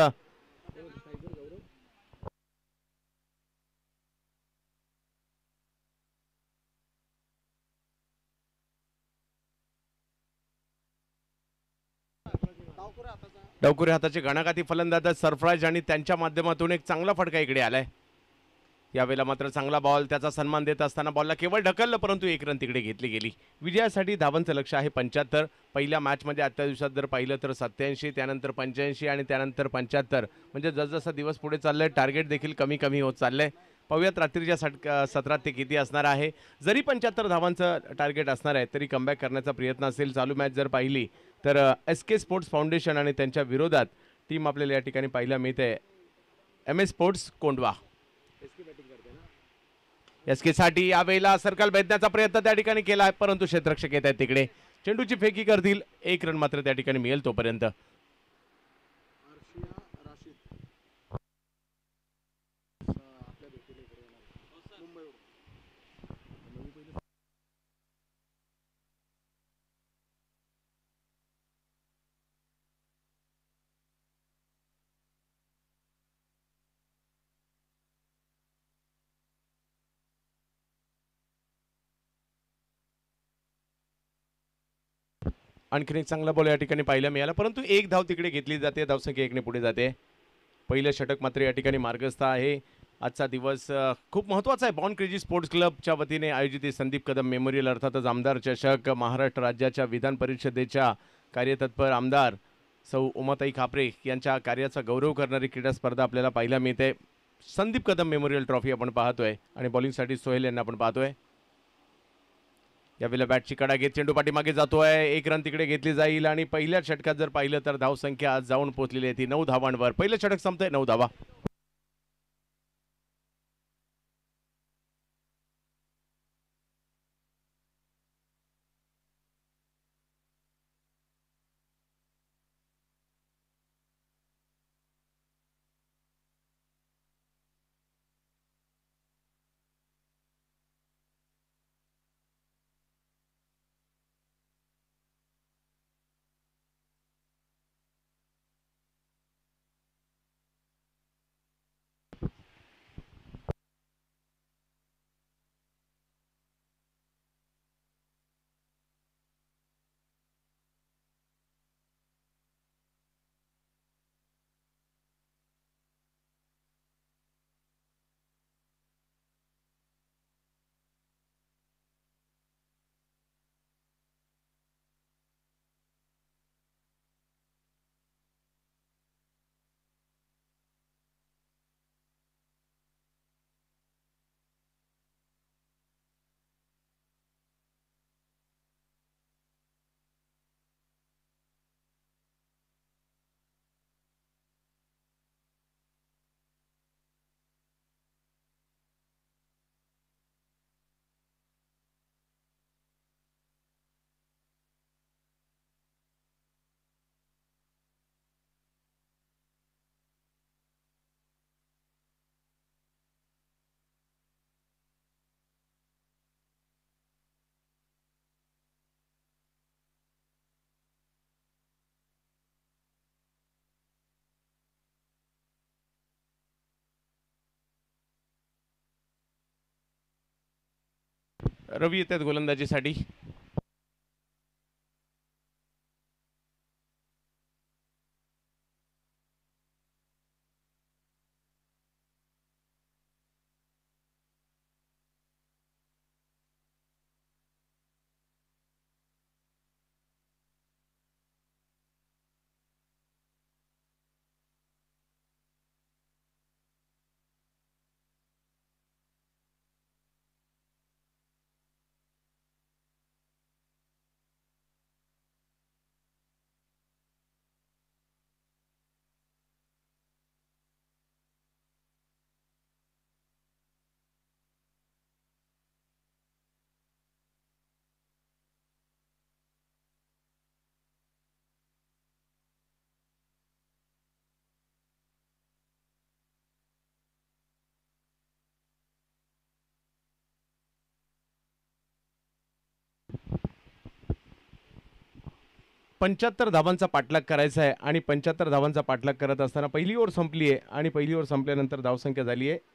डावखुरे हाताचे गणाघाती फलंदाज सरफराज आणि त्यांच्या माध्यमातून एक चांगला फटका इकडे आलाय. यावेळेला मात्र चांगला बॉल त्याचा सन्मान देत असताना बॉलला केवळ ढकललं परंतु एक रन तिकडे घेतली गेली. विजयासाठी धावांचं लक्ष आहे पंच्याहत्तर. पहिल्या मॅचमध्ये आजच्या दिवसात जर पाहिलं तर सत्याऐंशी, त्यानंतर पंच्याऐंशी आणि त्यानंतर पंच्याहत्तर. म्हणजे जसजसा दिवस पुढे चाललाय टार्गेट देखील कमी कमी होत चाललंय. पाहूयात रात्रीच्या सट सत्रात ते किती असणार आहे. जरी पंच्याहत्तर धावांचं टार्गेट असणार आहे तरी कमबॅक करण्याचा प्रयत्न असेल. चालू मॅच जर पाहिली तर एस के स्पोर्ट्स फाउंडेशन आणि त्यांच्या विरोधात टीम आपल्याला या ठिकाणी पाहायला मिळते. M S sports Kondhwa. S K साठी यावेळेला सर्कल भेदण्याचा प्रयत्न त्या ठिकाणी केला आहे परंतु क्षेत्ररक्षक येत आहेत तिकडे. चेंडूची फेकी करतील. एक रन मात्र त्या ठिकाणी मिळेल तोपर्यंत. आणखीन एक चांगला बॉल या ठिकाणी पाहायला मिळाला परंतु एक धाव तिकडे घेतली जाते. धावसंख्या एकने पुढे जाते. पहिलं षटक मात्र या ठिकाणी मार्गस्थ आहे. आजचा दिवस खूप महत्त्वाचा आहे. बॉर्न क्रेझी स्पोर्ट्स क्लबच्या वतीने आयोजित संदीप कदम मेमोरियल अर्थातच आमदार चषक. महाराष्ट्र राज्याच्या विधान परिषदेच्या कार्यतत्पर आमदार सौ उमाताई खापरे यांच्या कार्याचा गौरव करणारी क्रीडा स्पर्धा आपल्याला पाहायला मिळते. संदीप कदम मेमोरियल ट्रॉफी आपण पाहतोय आणि बॉलिंगसाठी सोहेल यांना आपण पाहतोय. यावेळेला बॅटची कडा घेत चेंडू पाठीमागे जातोय. एक रन तिकडे घेतली जाईल आणि पहिल्या षटकात जर पाहिलं तर धावसंख्या आज जाऊन पोहोचलेली आहे ती नऊ धावांवर. पहिलं षटक संपतंय नऊ धावा. रवी येतात गोलंदाजीसाठी. पंच्याहत्तर धावांचा पाठलाग करायचा आहे आणि पंच्याहत्तर धावांचा पाठलाग करत असताना पहिली ओव्हर संपली आहे आणि पहिली ओव्हर संपल्यानंतर धावसंख्या झाली आहे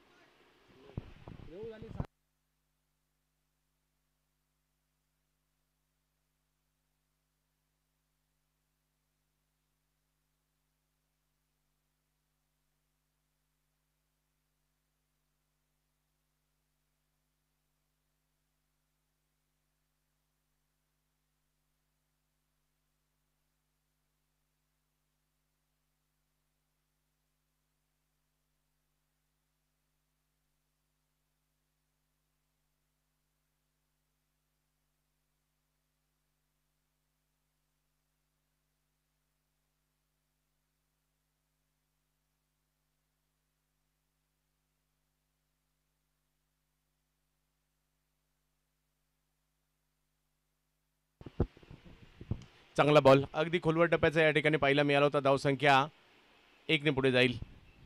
चांगला बॉल अगदी खोलवर टप्प्याचा या ठिकाणी पाहायला मिळाला होता धावसंख्या एकने पुढे जाईल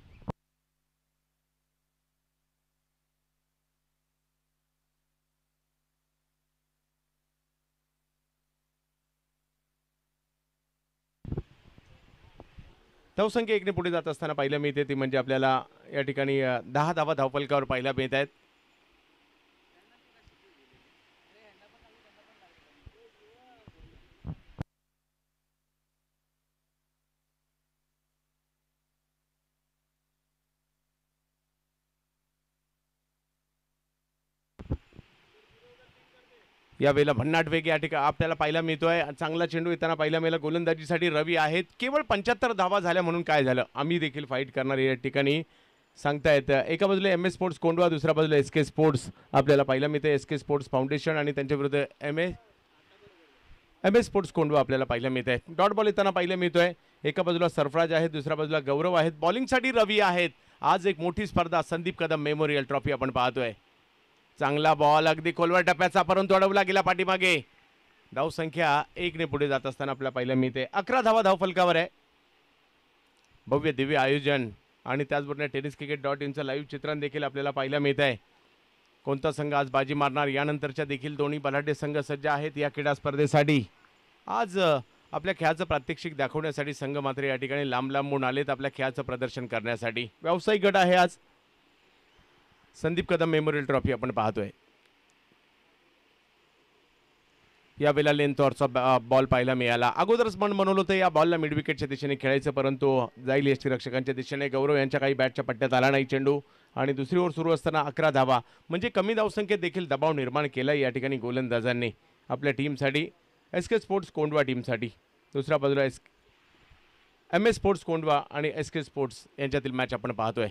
धावसंख्या एकने पुढे जात असताना पाहायला मिळते ती म्हणजे आपल्याला या ठिकाणी अ, दहा धावा धावफलकावर पाहायला मिळत आहेत यावेळेला भन्नाट वेग या ठिकाणी आपल्याला पाहायला मिळतोय चांगला चेंडू येताना पाहायला मिळाला गोलंदाजीसाठी रवी आहेत केवळ पंच्याहत्तर धावा झाल्या म्हणून काय झालं आम्ही देखील फाईट करणार या ठिकाणी सांगतायत एका बाजूला एम एस स्पोर्ट्स कोंडवा दुसऱ्या बाजूला एस के स्पोर्ट्स आपल्याला पाहायला मिळते एस के स्पोर्ट्स फाउंडेशन आणि त्यांच्या विरुद्ध M A M S sports Kondhwa आपल्याला पाहायला मिळत आहे डॉट बॉल येताना पाहायला मिळतोय एका बाजूला सरफराज आहेत दुसऱ्या बाजूला गौरव आहेत बॉलिंगसाठी रवी आहेत आज एक मोठी स्पर्धा संदीप कदम मेमोरियल ट्रॉफी आपण पाहतोय चांगला बॉल अगदी खोलवर टप्प्याचा परंतु अडवला गेला पाठीमागे धावसंख्या एकने पुढे जात असताना आपल्याला पाहायला मिळते अकरा धावा धावफलकावर आहे भव्य दिव्य आयोजन आणि त्याचबरोबर टेनिस क्रिकेट डॉट इनचं लाईव्ह चित्रण देखील आपल्याला पाहायला मिळत आहे कोणता संघ आज बाजी मारणार यानंतरच्या देखील दोन्ही बलाढ्य संघ सज्ज आहेत या क्रीडा स्पर्धेसाठी आज अ, आपल्या खेळाचं प्रात्यक्षिक दाखवण्यासाठी संघ मात्र या ठिकाणी लांब लांबून आलेत आपल्या खेळाचं प्रदर्शन करण्यासाठी व्यावसायिक गट आहे आज संदीप कदम मेमोरियल ट्रॉफी आपण पाहतोय यावेळेला लेंथॉरचा बॉल पाहायला मिळाला अगोदरच मन बनवलं होतं या बॉलला मिड विकेटच्या दिशेने खेळायचं परंतु जाईल यष्टीरक्षकांच्या दिशेने गौरव यांच्या काही बॅटच्या पट्ट्यात आला नाही चेंडू आणि दुसरी ओव्हर सुरू असताना अकरा धावा म्हणजे कमी धावसंख्येत देखील दबाव निर्माण केला या ठिकाणी गोलंदाजांनी आपल्या टीमसाठी एस के स्पोर्ट्स कोंडवा टीमसाठी दुसऱ्या बाजूला S M S sports Kondhwa आणि एस के स्पोर्ट्स यांच्यातील मॅच आपण पाहतोय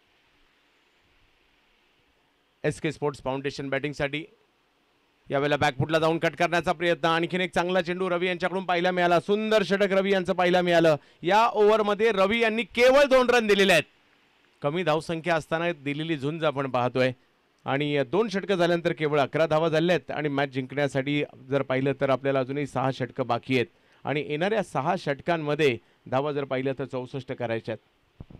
एस के स्पोर्ट्स फाउंडेशन बॅटिंगसाठी यावेळेला बॅकफुटला जाऊन कट करण्याचा प्रयत्न आणखीन एक चांगला चेंडू रवी यांच्याकडून पाहायला मिळाला सुंदर षटक रवी यांचं पाहायला मिळालं या ओव्हरमध्ये रवी यांनी केवळ दोन रन दिलेले आहेत कमी धावसंख्या असताना दिलेली झुंज आपण पाहतोय आणि दोन षटकं झाल्यानंतर केवळ अकरा धावा झाल्या आहेत आणि मॅच जिंकण्यासाठी जर पाहिलं तर आपल्याला अजूनही सहा षटकं बाकी आहेत आणि येणाऱ्या सहा षटकांमध्ये धावा जर पाहिलं तर चौसष्ट करायच्या आहेत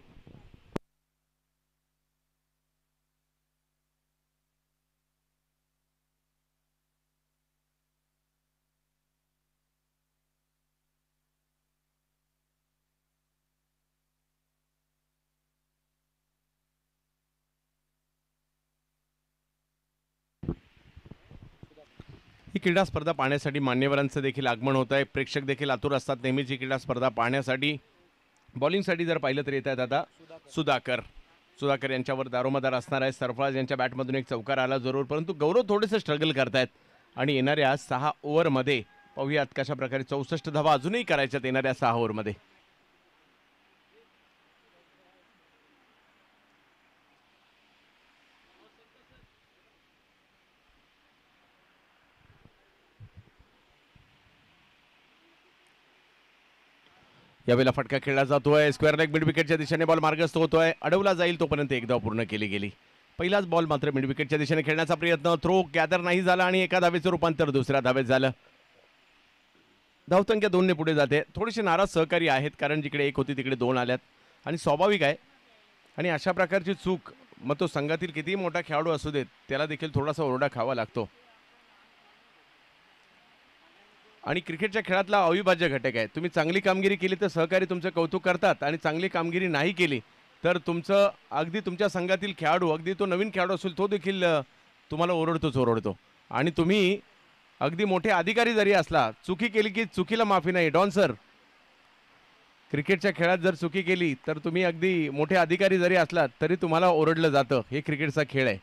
ही क्रीडा स्पर्धा पाहण्यासाठी मान्यवरांचं देखील आगमन होत आहे प्रेक्षक देखील आतुर असतात नेहमीच ही क्रीडा स्पर्धा पाहण्यासाठी बॉलिंगसाठी जर पाहिलं तर येत आहेत आता सुधाकर सुधाकर यांच्यावर दारोमदार असणार आहे सरफराज यांच्या बॅटमधून एक चौकार आला जरूर परंतु गौरव थोडेसे स्ट्रगल करतायत आणि येणाऱ्या सहा ओव्हरमध्ये पाहूयात कशा प्रकारे चौसष्ट धावा अजूनही करायच्यात येणाऱ्या सहा ओव्हरमध्ये यावेळेला फटका खेळला जातोय स्क्वेअर लेग मिड विकेटच्या दिशेने बॉल मार्गस्थ होतोय अडवला जाईल तोपर्यंत एक धाव पूर्ण केली गेली पहिलाच बॉल मात्र मिड विकेटच्या दिशेने खेळण्याचा प्रयत्न थ्रो गॅदर नाही झाला आणि एका धावेचं रूपांतर दुसऱ्या धावेत झालं धावसंख्या दोनने पुढे जाते थोडेसे नाराज सहकारी आहेत कारण जिकडे एक होती तिकडे दोन आल्यात आणि स्वाभाविक आहे आणि अशा प्रकारची चूक मग तो संघातील कितीही मोठा खेळाडू असू देत त्याला देखील थोडासा ओरडा खावा लागतो आणि क्रिकेटच्या खेळातला अविभाज्य घटक आहे. तुम्ही चांगली कामगिरी केली तर सहकारी तुमचं कौतुक करतात आणि चांगली कामगिरी नाही केली तर तुमचं अगदी तुमच्या संघातील खेळाडू, अगदी तो नवीन खेळाडू असेल तो देखील अ, तुम्हाला ओरडतोच ओरडतो. आणि तुम्ही अगदी मोठे अधिकारी जरी असला, चुकी केली की चुकीला माफी नाही. डॉन सर, क्रिकेटच्या खेळात जर चुकी केली तर तुम्ही अगदी मोठे अधिकारी जरी असलात तरी तुम्हाला ओरडलं जातं. हे क्रिकेटचा खेळ आहे.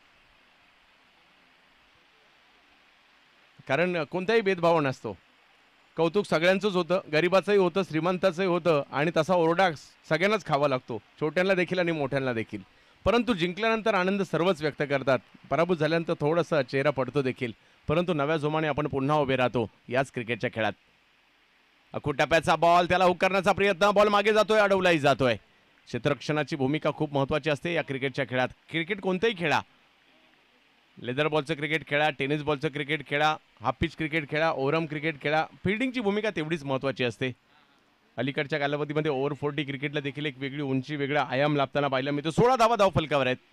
कारण कोणताही भेदभाव नसतो. कौतुक सगळ्यांचंच होतं, गरिबाचंही होतं, श्रीमंताचंही होतं आणि तसा ओरडा सगळ्यांनाच खावा लागतो, छोट्यांना देखील आणि मोठ्यांना देखील. परंतु जिंकल्यानंतर आनंद सर्वच व्यक्त करतात, पराभूत झाल्यानंतर थोडासा चेहरा पडतो देखील, परंतु नव्या जोमाने आपण पुन्हा उभे राहतो याच क्रिकेटच्या खेळात. अकुट टप्प्याचा बॉल, त्याला हुक करण्याचा प्रयत्न, बॉल मागे जातोय, अडवलाही जातोय. क्षेत्ररक्षणाची भूमिका खूप महत्त्वाची असते या क्रिकेटच्या खेळात. क्रिकेट कोणतेही खेळा, लेदर बॉलचं क्रिकेट खेळा, टेनिस बॉलचं क्रिकेट खेळा, हाफ पिच क्रिकेट खेळा, ओव्हरआर्म क्रिकेट खेळा, फिल्डिंगची भूमिका तेवढीच महत्त्वाची असते. अलीकडच्या कालावधीमध्ये ओव्हर फोर्टी क्रिकेटला देखील एक वेगळी उंची, वेगळा आयाम लाभताना पाहायला मिळतो. सोळा धावा धाव फलकावर आहेत.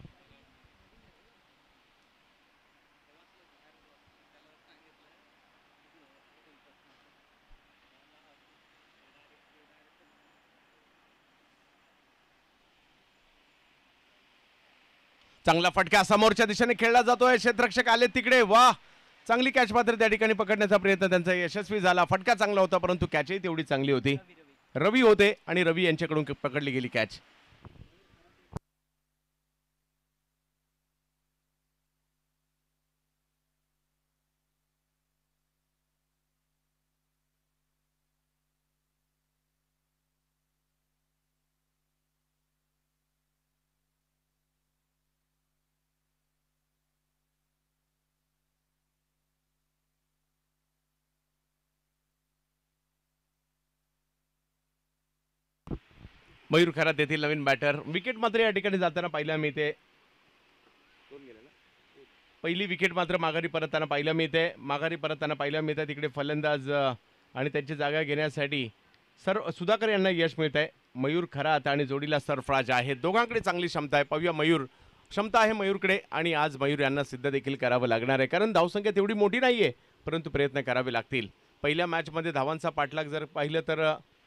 चांगला फटका समोरच्या दिशेने खेळला जातोय. क्षेत्ररक्षक आले तिकडे, वा चांगली कॅच मात्र त्या ठिकाणी पकडण्याचा प्रयत्न त्यांचा यशस्वी झाला. फटका चांगला होता परंतु कॅचही तेवढी चांगली होती. रवी होते आणि रवी यांच्याकडून पकडली गेली कॅच. मयूर खरात येथील नवीन बॅटर. विकेट मात्र या ठिकाणी जाताना पाहायला मिळते. पहिली विकेट मात्र माघारी परतताना पाहायला मिळते. माघारी परतताना पाहायला मिळते तिकडे फलंदाज आणि त्यांची जागा घेण्यासाठी सर सुधाकर यांना यश मिळत आहे. मयूर खरात आणि जोडीला सरफराज आहे. दोघांकडे चांगली क्षमता आहे. पाहूया मयूर, क्षमता आहे मयूरकडे आणि आज मयूर यांना सिद्ध देखील करावं लागणार आहे, कारण धावसंख्या तेवढी मोठी नाहीये परंतु प्रयत्न करावे लागतील. पहिल्या मॅचमध्ये धावांचा पाठलाग जर पाहिलं तर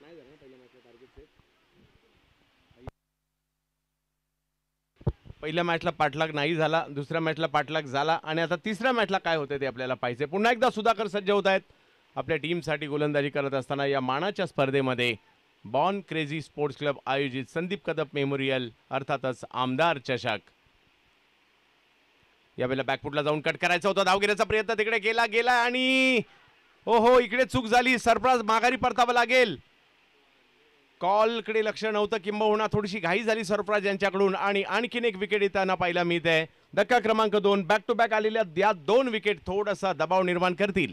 पहिल्या मॅचला पाठलाग नाही झाला, दुसऱ्या मॅचला पाठलाग झाला आणि आता तिसऱ्या मॅचला काय होते ते आपल्याला पाहिजे. पुन्हा एकदा सुधाकर सज्ज होत आहेत आपल्या टीमसाठी गोलंदाजी करत असताना या मानाच्या स्पर्धेमध्ये. बॉर्न क्रेझी स्पोर्ट्स क्लब आयोजित संदीप कदम मेमोरियल अर्थातच आमदार चषक. यावेळेला बॅकफुटला जाऊन कट करायचा होता. धावगिरीचा प्रयत्न तिकडे केला गेला आणि हो हो इकडे चूक झाली. सरप्राईज माघारी परतावं लागेल. कॉलकडे लक्ष नव्हतं किंबहुना थोडीशी घाई झाली सरप्राईज यांच्याकडून आणि आणखीन एक विकेट येताना पाहायला मिळते. धक्का क्रमांक दोन. बॅक टू बॅक आलेल्या या दोन विकेट थोडासा दबाव निर्माण करतील.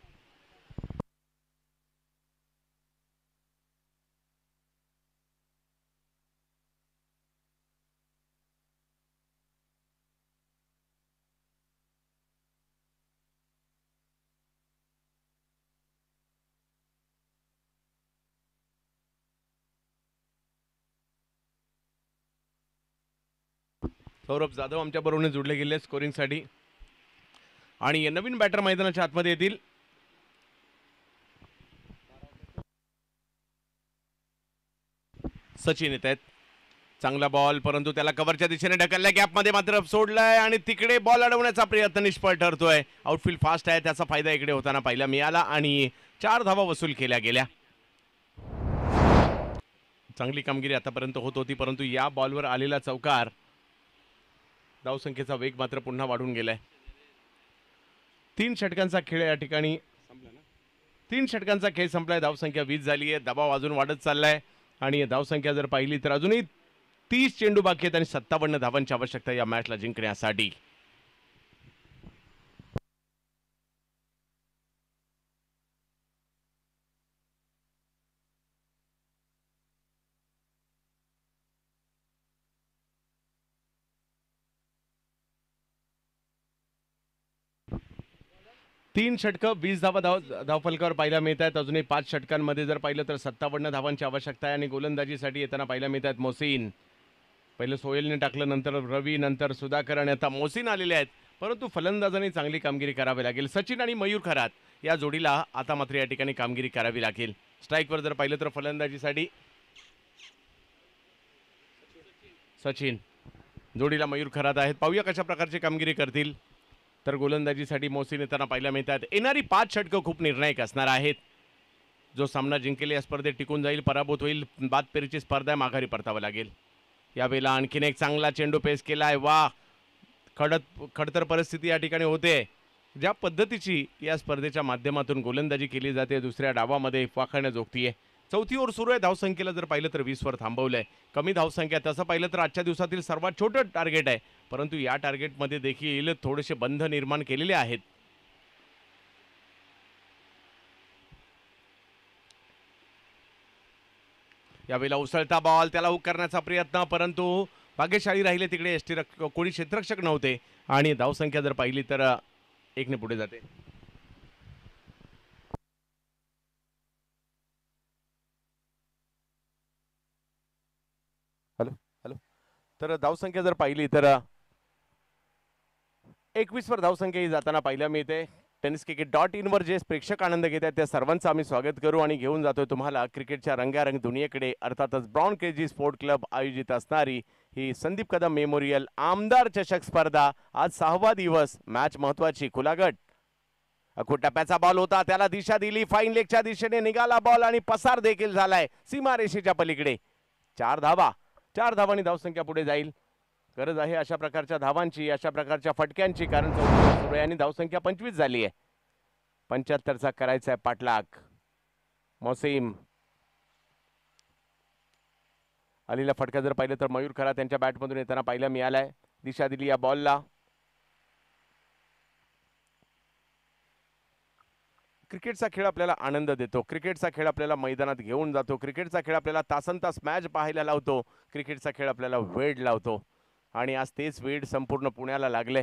सौरभ जाधव आमच्या बरोबर जोडले गेले स्कोरिंगसाठी आणि नवीन बॅटर मैदानाच्या आतमध्ये येतील. सचिन येत आहेत. चांगला बॉल परंतु त्याला कव्हरच्या दिशेने ढकलल्या, गॅपमध्ये मात्र सोडलाय आणि तिकडे बॉल अडवण्याचा प्रयत्न निष्फळ ठरतोय. आउटफील्ड फास्ट आहे, त्याचा फायदा इकडे होताना पाहायला मिळाला आणि चार धावा वसूल केल्या गेल्या. चांगली कामगिरी आतापर्यंत होत होती परंतु या बॉलवर आलेला चौकार धावसंख्येचा वेग मात्र पुन्हा वाढून गेलाय. तीन षटकांचा खेळ या ठिकाणी तीन षटकांचा खेळ संपलाय. धावसंख्या वीस झाली आहे. दबाव अजून वाढत चाललाय आणि धावसंख्या जर पाहिली तर अजूनही तीस चेंडू बाकी आहेत आणि सत्तावन्न धावांची आवश्यकता या मॅचला जिंकण्यासाठी. तीन षटकं वीस धावा धाव धावफलकावर पाहायला मिळत आहेत. अजूनही पाच षटकांमध्ये जर पाहिलं तर सत्तावन्न धावांची आवश्यकता आहे आणि गोलंदाजीसाठी येताना पाहायला मिळत आहेत मोसीन. पहिलं सोहेलने टाकलं, नंतर रवी, नंतर सुधाकर आणि आता मोसीन आलेले आहेत. परंतु फलंदाजांनी चांगली कामगिरी करावी लागेल. सचिन आणि मयूर खरात या जोडीला आता मात्र या ठिकाणी कामगिरी करावी लागेल. स्ट्राईकवर जर पाहिलं तर फलंदाजीसाठी सचिन, जोडीला मयूर खरात आहेत. पाहूया कशा प्रकारची कामगिरी करतील. तर गोलंदाजीसाठी मोहसिन येताना पाहायला मिळतात. येणारी पाच षटकं खूप निर्णायक असणार आहेत. जो सामना जिंकेल या स्पर्धेत टिकून जाईल, पराभूत होईल. बाद पेरीची स्पर्धा आहे, माघारी परतावं लागेल. यावेळेला आणखीन एक चांगला चेंडू पेस केलाय. वा, खडत खडतर परिस्थिती या ठिकाणी होते. ज्या पद्धतीची या स्पर्धेच्या माध्यमातून गोलंदाजी केली जाते दुसऱ्या डावामध्ये वाखाणण्याजोगती आहे. चौथी ओव्हर सुरू आहे. धावसंख्येला जर पाहिलं तर वीस वर थांबवलंय. कमी धावसंख्या, तसं पाहिलं तर आजच्या दिवसातील सर्वात छोटं टार्गेट आहे. परंतु या टार्गेटमध्ये देखील थोडेसे बंध निर्माण केलेले आहेत. यावेळेला उसळता बॉल, त्याला हुक करण्याचा प्रयत्न, परंतु भाग्यशाळी राहिले तिकडे एसटी कोणी क्षेत्ररक्षक नव्हते आणि धावसंख्या जर पाहिली तर एकने पुढे जाते. हॅलो हॅलो तर धावसंख्या जर पाहिली तर एकवीस वर धावसंख्या ही जाताना पाहायला मिळते. टेनिस क्रिकेट डॉट इन वर जे प्रेक्षक आनंद घेत आहेत त्या सर्वांचं आम्ही स्वागत करू आणि घेऊन जातोय तुम्हाला क्रिकेटच्या रंगारंग दुनियेकडे. अर्थातच ब्राउन केजी स्पोर्ट क्लब आयोजित असणारी ही संदीप कदम मेमोरियल आमदार चषक स्पर्धा. आज सहावा दिवस, मॅच महत्वाची. खुलागट अखूट टप्प्याचा बॉल होता, त्याला दिशा दिली. फाईन लेगच्या दिशेने निघाला बॉल आणि पसार देखील झालाय सीमारेषेच्या पलीकडे. चार धावा, चार धावांनी धावसंख्या पुढे जाईल. गरज आहे अशा प्रकारच्या धावांची, अशा प्रकारच्या फटक्यांची, कारण सुरू आहे आणि धावसंख्या पंचवीस झाली आहे. पंच्याहत्तरचा करायचा आहे पाठलाग. मोसीम आलेला फटका जर पाहिलं तर मयूर खरा त्यांच्या बॅटमधून येताना पाहायला मिळालाय. दिशा दिली या बॉलला. क्रिकेटचा खेळ आपल्याला आनंद देतो. क्रिकेटचा खेळ आपल्याला मैदानात घेऊन जातो. क्रिकेटचा खेळ आपल्याला तासन तास मॅच पाहायला लावतो. क्रिकेटचा खेळ आपल्याला वेळ लावतो आणि आज तेच वेळ संपूर्ण पुण्याला लागले.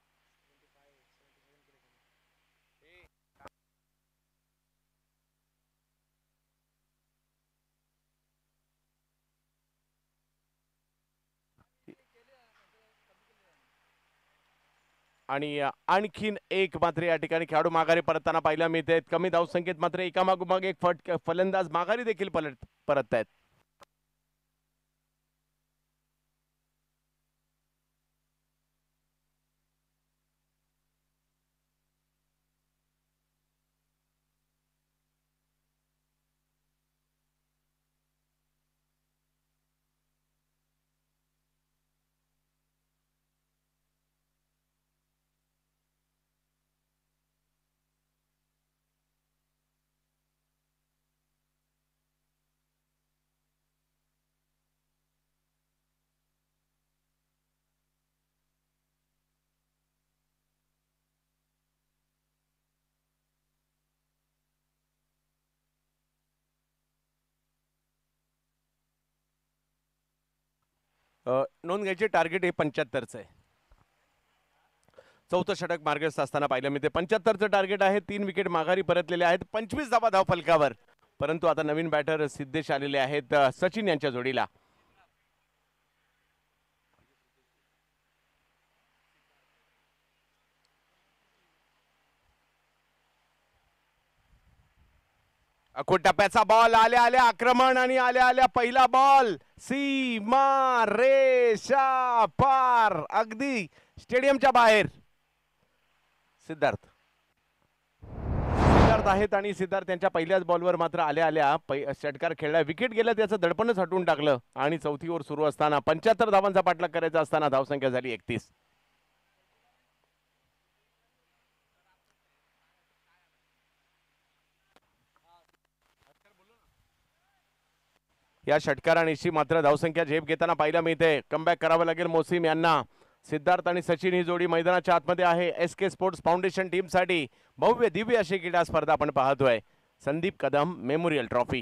आणि आणखीन एक मात्र या ठिकाणी खेळाडू माघारी परतताना पाहायला मिळते. कमी धावसंख्येत मात्र एकामागोमाग एक फट फलंदाज माघारी देखील परत परत आहेत. नोंद घ्यायचे टार्गेट हे पंच्याहत्तरचं आहे. चौथं षटक मार्गस्थ असताना पाहिलं मी ते पंच्याहत्तरचं टार्गेट आहे. तीन विकेट माघारी परतलेले आहेत. पंचवीस धावा धाव फलकावर. परंतु आता नवीन बॅटर सिद्धेश आलेले आहेत सचिन यांच्या जोडीला. अखोट टप्प्याचा बॉल, आल्या आल्या आक्रमण आणि आल्या आल्या पहिला बॉल. सीमा रेषा पार, अगदी स्टेडियमच्या बाहेर. सिद्धार्थ सिद्धार्थ आहेत आणि सिद्धार्थ त्यांच्या पहिल्याच बॉलवर मात्र आल्या आल्या षटकार खेळला. विकेट गेला त्याचं दडपणच हटवून टाकलं आणि चौथी ओव्हर सुरू असताना पंच्याहत्तर धावांचा पाठलाग करायचा असताना धावसंख्या झाली एकतीस. या षटकारानिशी मात्र धावसंख्या झेप घेताना पाहायला मिळते. कमबॅक करावं लागेल मोसीम यांना. सिद्धार्थ आणि सचिन ही जोडी मैदानाच्या आतमध्ये आहे. S K sports foundation team साठी भव्य दिव्य अशी क्रीडा स्पर्धा आपण पाहतोय. Sandeep Kadam memorial trophy.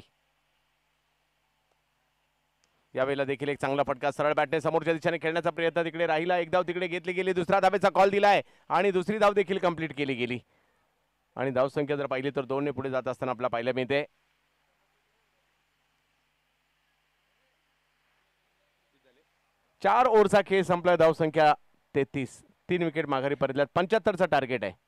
यावेळेला देखील एक चांगला फटका सरळ बॅटने समोरच्या दिशेने खेळण्याचा प्रयत्न तिकडे राहिला. एक धाव तिकडे घेतली गेली. दुसरा धावेचा कॉल दिलाय आणि दुसरी धाव देखील कंप्लीट केली गेली आणि धावसंख्या जर पाहिली तर दोन ने पुढे जात असताना आपल्याला पाहायला मिळते. चार ओव्हरचा खेळ संपला. धावसंख्या तेहतीस. तीन विकेट माघारी परतल्यात. पंच्याहत्तरचं टार्गेट आहे.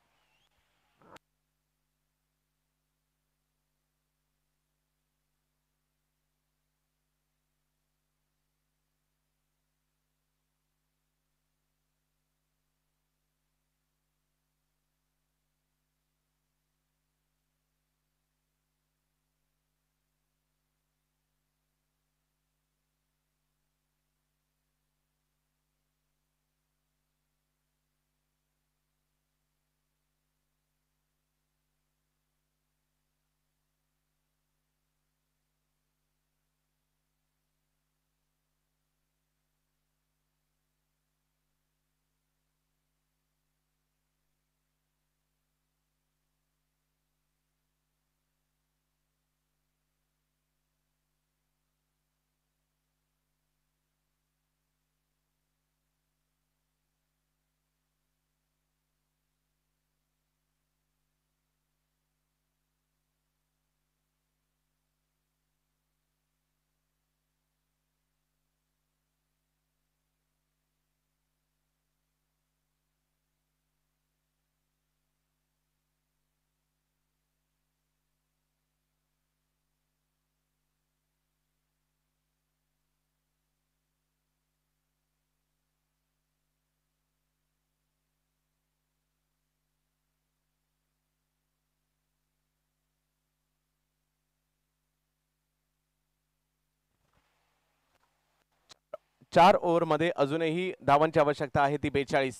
चार ओव्हरमध्ये अजूनही धावांची आवश्यकता आहे ती बेचाळीस.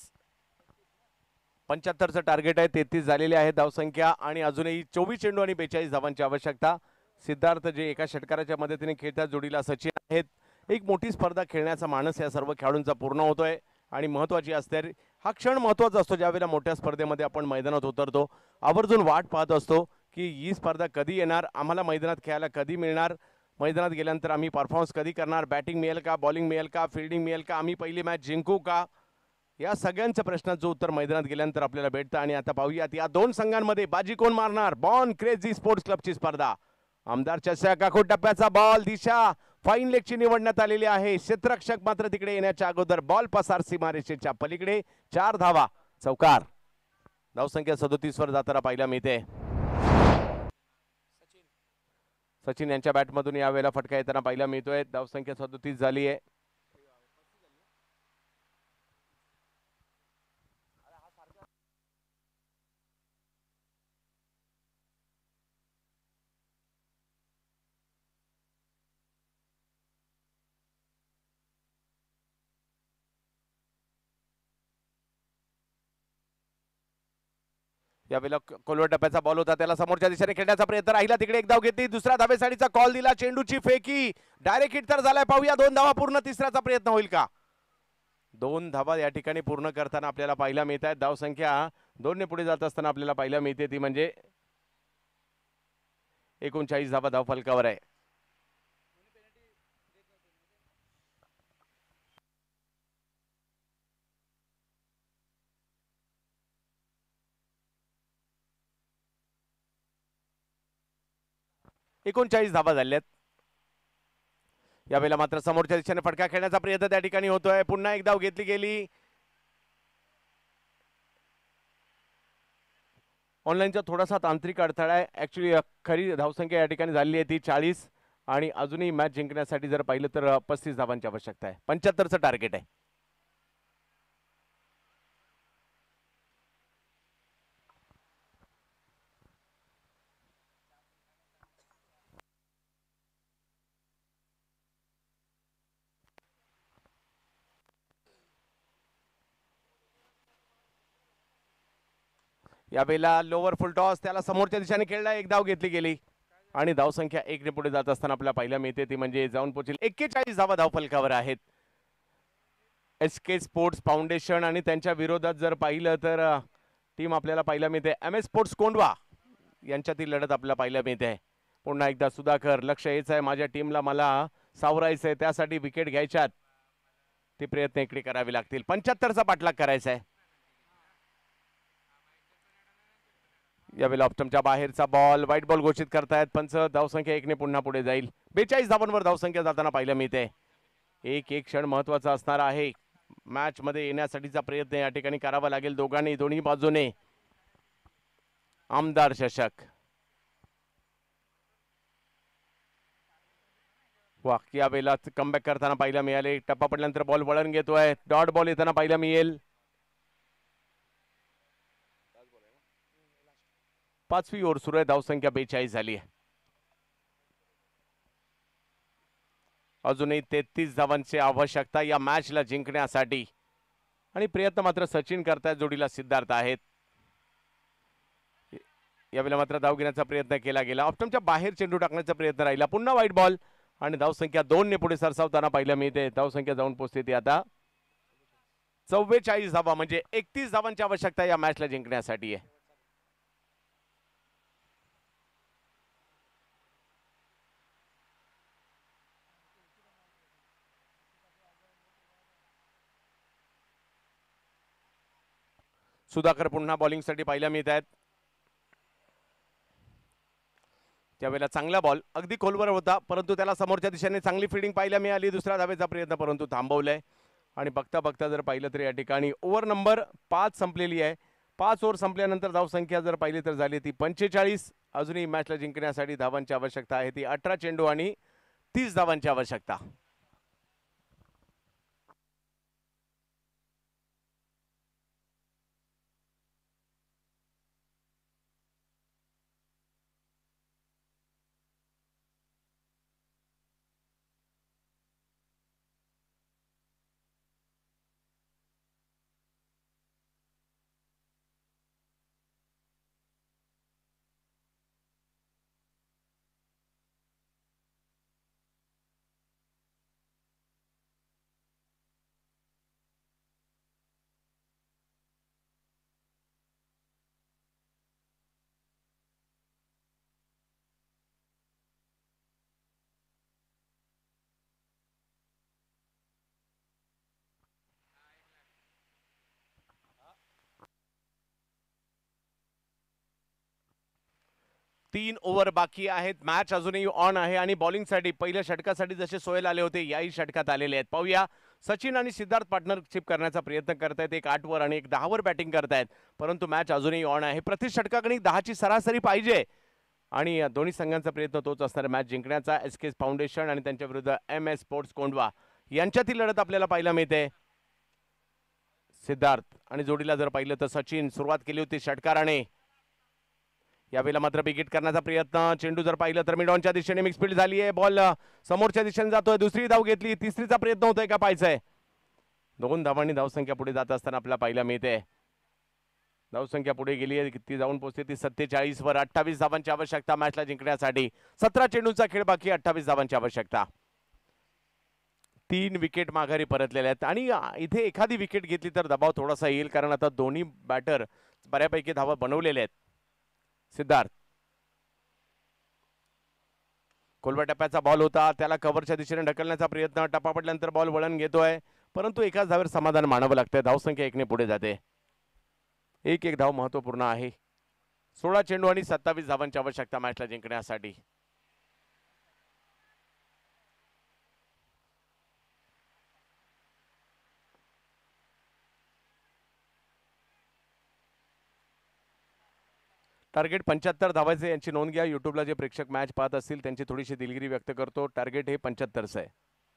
पंच्याहत्तरचं टार्गेट आहे. तेहतीस झालेले आहे धावसंख्या आणि अजूनही चोवीस चेंडू आणि बेचाळीस धावांची आवश्यकता. सिद्धार्थ जे एका षटकाराच्या मदतीने खेळतात, जोडीला सचिन आहेत. एक मोठी स्पर्धा खेळण्याचा मानस या सर्व खेळाडूंचा पूर्ण होतोय आणि महत्वाची असते. हा क्षण महत्वाचा असतो ज्यावेळेला मोठ्या स्पर्धेमध्ये आपण मैदानात उतरतो. आवर्जून वाट पाहत असतो की ही स्पर्धा कधी येणार, आम्हाला मैदानात खेळायला कधी मिळणार, मैदानात गेल्यानंतर आम्ही परफॉर्मन्स कधी करणार, बॅटिंग मिळेल का, बॉलिंग मिळेल का, फिल्डिंग मिळेल का, आम्ही पहिली मॅच जिंकू का, या सगळ्यांच्या प्रश्नाचं उत्तर मैदानात गेल्यानंतर आपल्याला भेटतं. आणि आता पाहूयात या दोन संघांमध्ये बाजी कोण मारणार. बॉर्न क्रेझी स्पोर्ट्स क्लबची स्पर्धा. आमदार चषक आखो टप्प्याचा बॉल, दिशा फाईन लेगची निवडण्यात आलेली आहे. क्षेत्ररक्षक मात्र तिकडे येण्याच्या अगोदर बॉल पसार सीमारेषेच्या पलीकडे. चार धावा, चौकार. धावसंख्या सदोतीस वर जाताना पाहायला मिळते. सचिन यांच्या बॅटमधून यावेळेला फटका येताना पाहायला मिळतोय. धावसंख्या सदोतीस झाली आहे. यावेळेला कोलवर टप्प्याचा बॉल होता, त्याला समोरच्या दिशेने खेळण्याचा प्रयत्न राहिला. तिकडे एक धाव घेतली, दुसऱ्या धावेसाठीचा कॉल दिला, चेंडूची फेकी, डायरेक्ट हिट तर झालाय. पाहूया दोन धावा पूर्ण, तिसऱ्याचा प्रयत्न होईल का. दोन धावा या ठिकाणी पूर्ण करताना आपल्याला पाहायला मिळत आहेत. धावसंख्या दोनने पुढे जात असताना आपल्याला पाहायला मिळते ती म्हणजे एकोणचाळीस धावा धाव फलकावर आहे. एकोणचाळीस धावा झाल्यात. यावेळेला मात्र समोरच्या दिशेने फटका खेळण्याचा प्रयत्न त्या ठिकाणी होतोय. पुन्हा एक धाव घेतली गेली. ऑनलाईनचा थोडासा तांत्रिक अडथळा आहे. ऍक्च्युली खरी धावसंख्या या ठिकाणी झालेली आहे ती चाळीस आणि अजूनही मॅच जिंकण्यासाठी जर पाहिलं तर पस्तीस धावांची आवश्यकता आहे. पंच्याहत्तरचं टार्गेट आहे. यावेळेला लोअर फुल टॉस, त्याला समोरच्या दिशेने खेळला, एक धाव घेतली गेली आणि धावसंख्या एक ने पुढे जात असताना आपल्याला पाहायला मिळते ती म्हणजे जाऊन पोहोचेल एक्केचाळीस धावा धाव फलकावर आहेत. एस के स्पोर्ट्स फाउंडेशन आणि त्यांच्या विरोधात जर पाहिलं तर टीम आपल्याला पाहायला मिळते एम एस स्पोर्ट्स कोंढवा यांच्यातील लढत आपल्याला पाहायला मिळते. पुन्हा एकदा सुधाकर, लक्ष हेच आहे, माझ्या टीमला मला सावरायचं आहे, त्यासाठी विकेट घ्यायच्यात, ते प्रयत्न इकडे करावे लागतील. पंच्याहत्तरचा पाठलाग करायचा आहे. यावेळेला ऑप्टमच्या बाहेरचा बॉल, व्हाईट बॉल घोषित करतायत पंच. धावसंख्या एकने पुन्हा पुढे जाईल. बेचाळीस धावांवर धावसंख्या जाताना पाहायला मिळते. एक एक क्षण महत्वाचा असणार आहे. मॅच मध्ये येण्यासाठीचा प्रयत्न या ठिकाणी करावा लागेल दोघांनी दोन्ही बाजूने. आमदार चषक वा या वेळेला कमबॅक करताना पाहायला मिळाले. टप्पा पडल्यानंतर बॉल वळण घेतोय. डॉट बॉल येताना पाहायला मिळेल. पाचवी ओव्हर सुरू आहे. धावसंख्या बेचाळीस झाली आहे. अजूनही तेहतीस धावांची आवश्यकता या मॅचला जिंकण्यासाठी आणि प्रयत्न मात्र सचिन करतायत. जोडीला सिद्धार्थ आहेत. यावेळेला मात्र धाव घेण्याचा प्रयत्न केला गेला. ऑप्टमच्या बाहेर चेंडू टाकण्याचा प्रयत्न राहिला. पुन्हा वाईट बॉल आणि धावसंख्या दोन ने पुढे सरसावताना पाहायला मिळते. धावसंख्या जाऊन पोहोचते ती आता चव्वेचाळीस धावा म्हणजे एकतीस धावांची आवश्यकता या मॅचला जिंकण्यासाठी आहे. सुधाकर पुन्हा बॉलिंगसाठी पाहायला मिळत आहेत. त्यावेळेला चांगला बॉल अगदी खोलवर होता परंतु त्याला समोरच्या दिशेने चांगली फिल्डिंग पाहायला मिळाली. दुसऱ्या धावेचा प्रयत्न परंतु थांबवलाय. आणि बघता बघता जर पाहिलं तर या ठिकाणी ओव्हर नंबर पाच संपलेली आहे. पाच ओव्हर संपल्यानंतर धावसंख्या जर पाहिली तर झाली ती पंचेचाळीस. अजूनही मॅचला जिंकण्यासाठी धावांची आवश्यकता आहे ती अठरा चेंडू आणि तीस धावांची आवश्यकता. तीन ओव्हर बाकी आहेत. मॅच अजूनही ऑन आहे आणि बॉलिंगसाठी पहिल्या षटकासाठी जसे सोयल आले होते याही षटकात आलेले आहेत. पाहूया सचिन आणि सिद्धार्थ पार्टनरशिप करण्याचा प्रयत्न करतायत. एक आठ वर आणि एक दहा वर बॅटिंग करतायत परंतु मॅच अजूनही ऑन आहे. प्रति षटकाकडे दहाची सरासरी पाहिजे आणि दोन्ही संघांचा प्रयत्न तोच असणार मॅच जिंकण्याचा. एस के फाउंडेशन आणि त्यांच्या विरुद्ध एम एस स्पोर्ट्स कोंढवा यांच्यातील लढत आपल्याला पाहायला मिळते. सिद्धार्थ आणि जोडीला जर पाहिलं तर सचिन सुरुवात केली होती षटकाराने. यावेळेला मात्र विकेट करण्याचा प्रयत्न. चेंडू जर पाहिलं तर मिडॉनच्या दिशेने मिक्स फील्ड झाली आहे. बॉल समोरच्या दिशेने जातोय. दुसरी धाव घेतली. तिसरीचा प्रयत्न होतोय का पाहायचंय. दोन धावांनी धावसंख्या पुढे जात असताना आपल्याला पाहायला मिळते. धावसंख्या पुढे गेली आहे. किती जाऊन पोहोचते ती सत्तेचाळीस वर. अठ्ठावीस धावांची आवश्यकता मॅचला जिंकण्यासाठी. सतरा चेंडूचा खेळ बाकी. अठ्ठावीस धावांची आवश्यकता. तीन विकेट माघारी परतलेले आहेत आणि इथे एखादी विकेट घेतली तर दबाव थोडासा येईल कारण आता दोन्ही बॅटर बऱ्यापैकी धावा बनवलेले आहेत. सिद्धार्थ खोलवर टप्प्याचा बॉल होता. त्याला कव्हरच्या दिशेने ढकलण्याचा प्रयत्न. टप्पा पडल्यानंतर बॉल वळण घेतोय परंतु एकाच धावेवर समाधान मानावं लागतंय. धावसंख्या एकने पुढे जाते. एक एक धाव महत्वपूर्ण आहे. सोळा चेंडू आणि सत्तावीस धावांची आवश्यकता मॅचला जिंकण्यासाठी. टार्गेट पंच्याहत्तर धावायचे यांची नोंद घ्या. युट्यूबला जे प्रेक्षक मॅच पाहत असतील त्यांची थोडीशी दिलगिरी व्यक्त करतो. टार्गेट हे पंच्याहत्तरच आहे.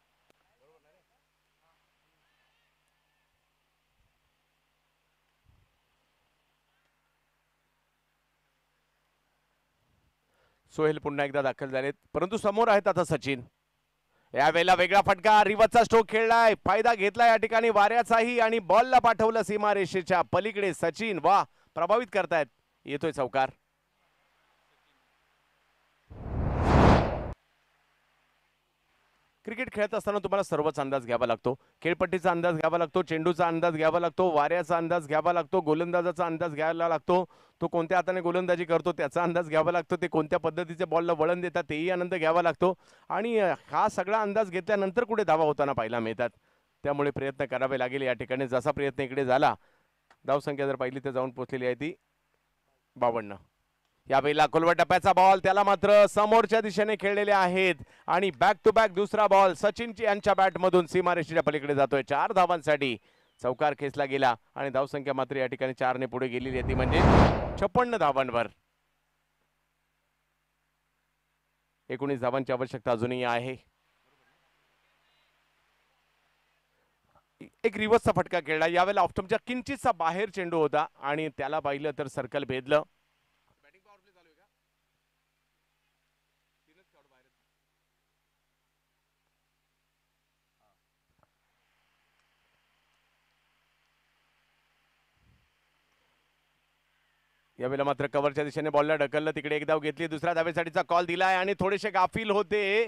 सोहेल पुन्हा एकदा दाखल झालेत परंतु समोर आहेत आता सचिन. यावेळेला वेगळा फटका. रिव्हर्सचा स्ट्रोक खेळलाय. फायदा घेतला या ठिकाणी वाऱ्याचाही आणि बॉलला पाठवलं सीमारेषेच्या पलीकडे. सचिन वा प्रभावित करतायत. येतोय चौकार. क्रिकेट खेळत असताना तुम्हाला सर्वच अंदाज घ्यावा लागतो. खेळपट्टीचा अंदाज घ्यावा लागतो. चेंडूचा अंदाज घ्यावा लागतो. वाऱ्याचा अंदाज घ्यावा लागतो. गोलंदाजाचा अंदाज घ्यायला लागतो. तो कोणत्या हाताने गोलंदाजी करतो त्याचा अंदाज घ्यावा लागतो. ते कोणत्या पद्धतीचे बॉलला वळण देतात तेही आनंद घ्यावा लागतो आणि हा सगळा अंदाज घेतल्यानंतर कुठे धावा होताना पाहायला मिळतात. त्यामुळे प्रयत्न करावे लागेल या ठिकाणी. जसा प्रयत्न इकडे झाला धावसंख्या जर पाहिली तर जाऊन पोहोचलेली आहे ती बावन्न. यावेळेला खोलवर टप्प्याचा बॉल. त्याला मात्र समोरच्या दिशेने खेळलेले आहेत आणि बॅक टू बॅक दुसरा बॉल सचिन यांच्या बॅटमधून सीमारेषेच्या पलीकडे जातोय. चार धावांसाठी चौकार खेचला गेला आणि धावसंख्या मात्र या ठिकाणी चारने पुढे गेलेली आहे, ती म्हणजे छप्पन्न धावांवर. एकोणीस धावांची आवश्यकता अजूनही आहे. एक रिव्हर्सचा फटका खेळला, यावेळेला ऑफ्टमच्या किंचितचा बाहेर चेंडू होता आणि त्याला पाहिलं तर सर्कल भेदलं. यावेळेला मात्र कव्हरच्या दिशेने बॉलला ढकललं, तिकडे एक धाव घेतली, दुसऱ्या धावेसाठीचा कॉल दिलाय आणि थोडेसे गाफील होते.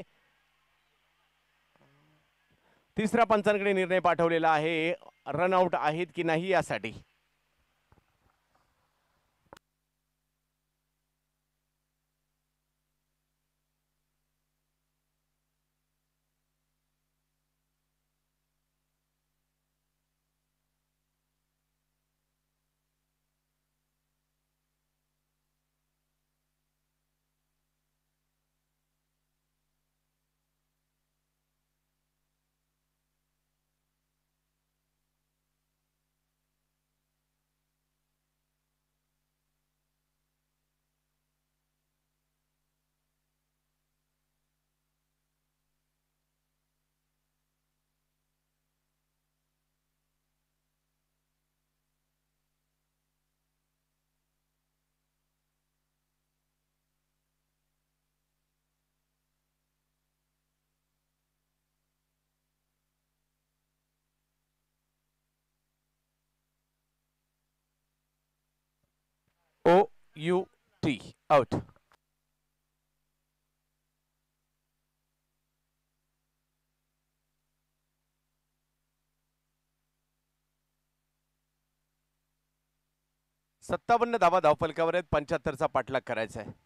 तिसऱ्या पंचांकडे निर्णय पाठवलेला आहे, रनआउट आहेत की नाही यासाठी. O U T out. सत्तावन्न धावा धावफलकावर आहेत, पंच्याहत्तरचा पाठलाग करायचा आहे.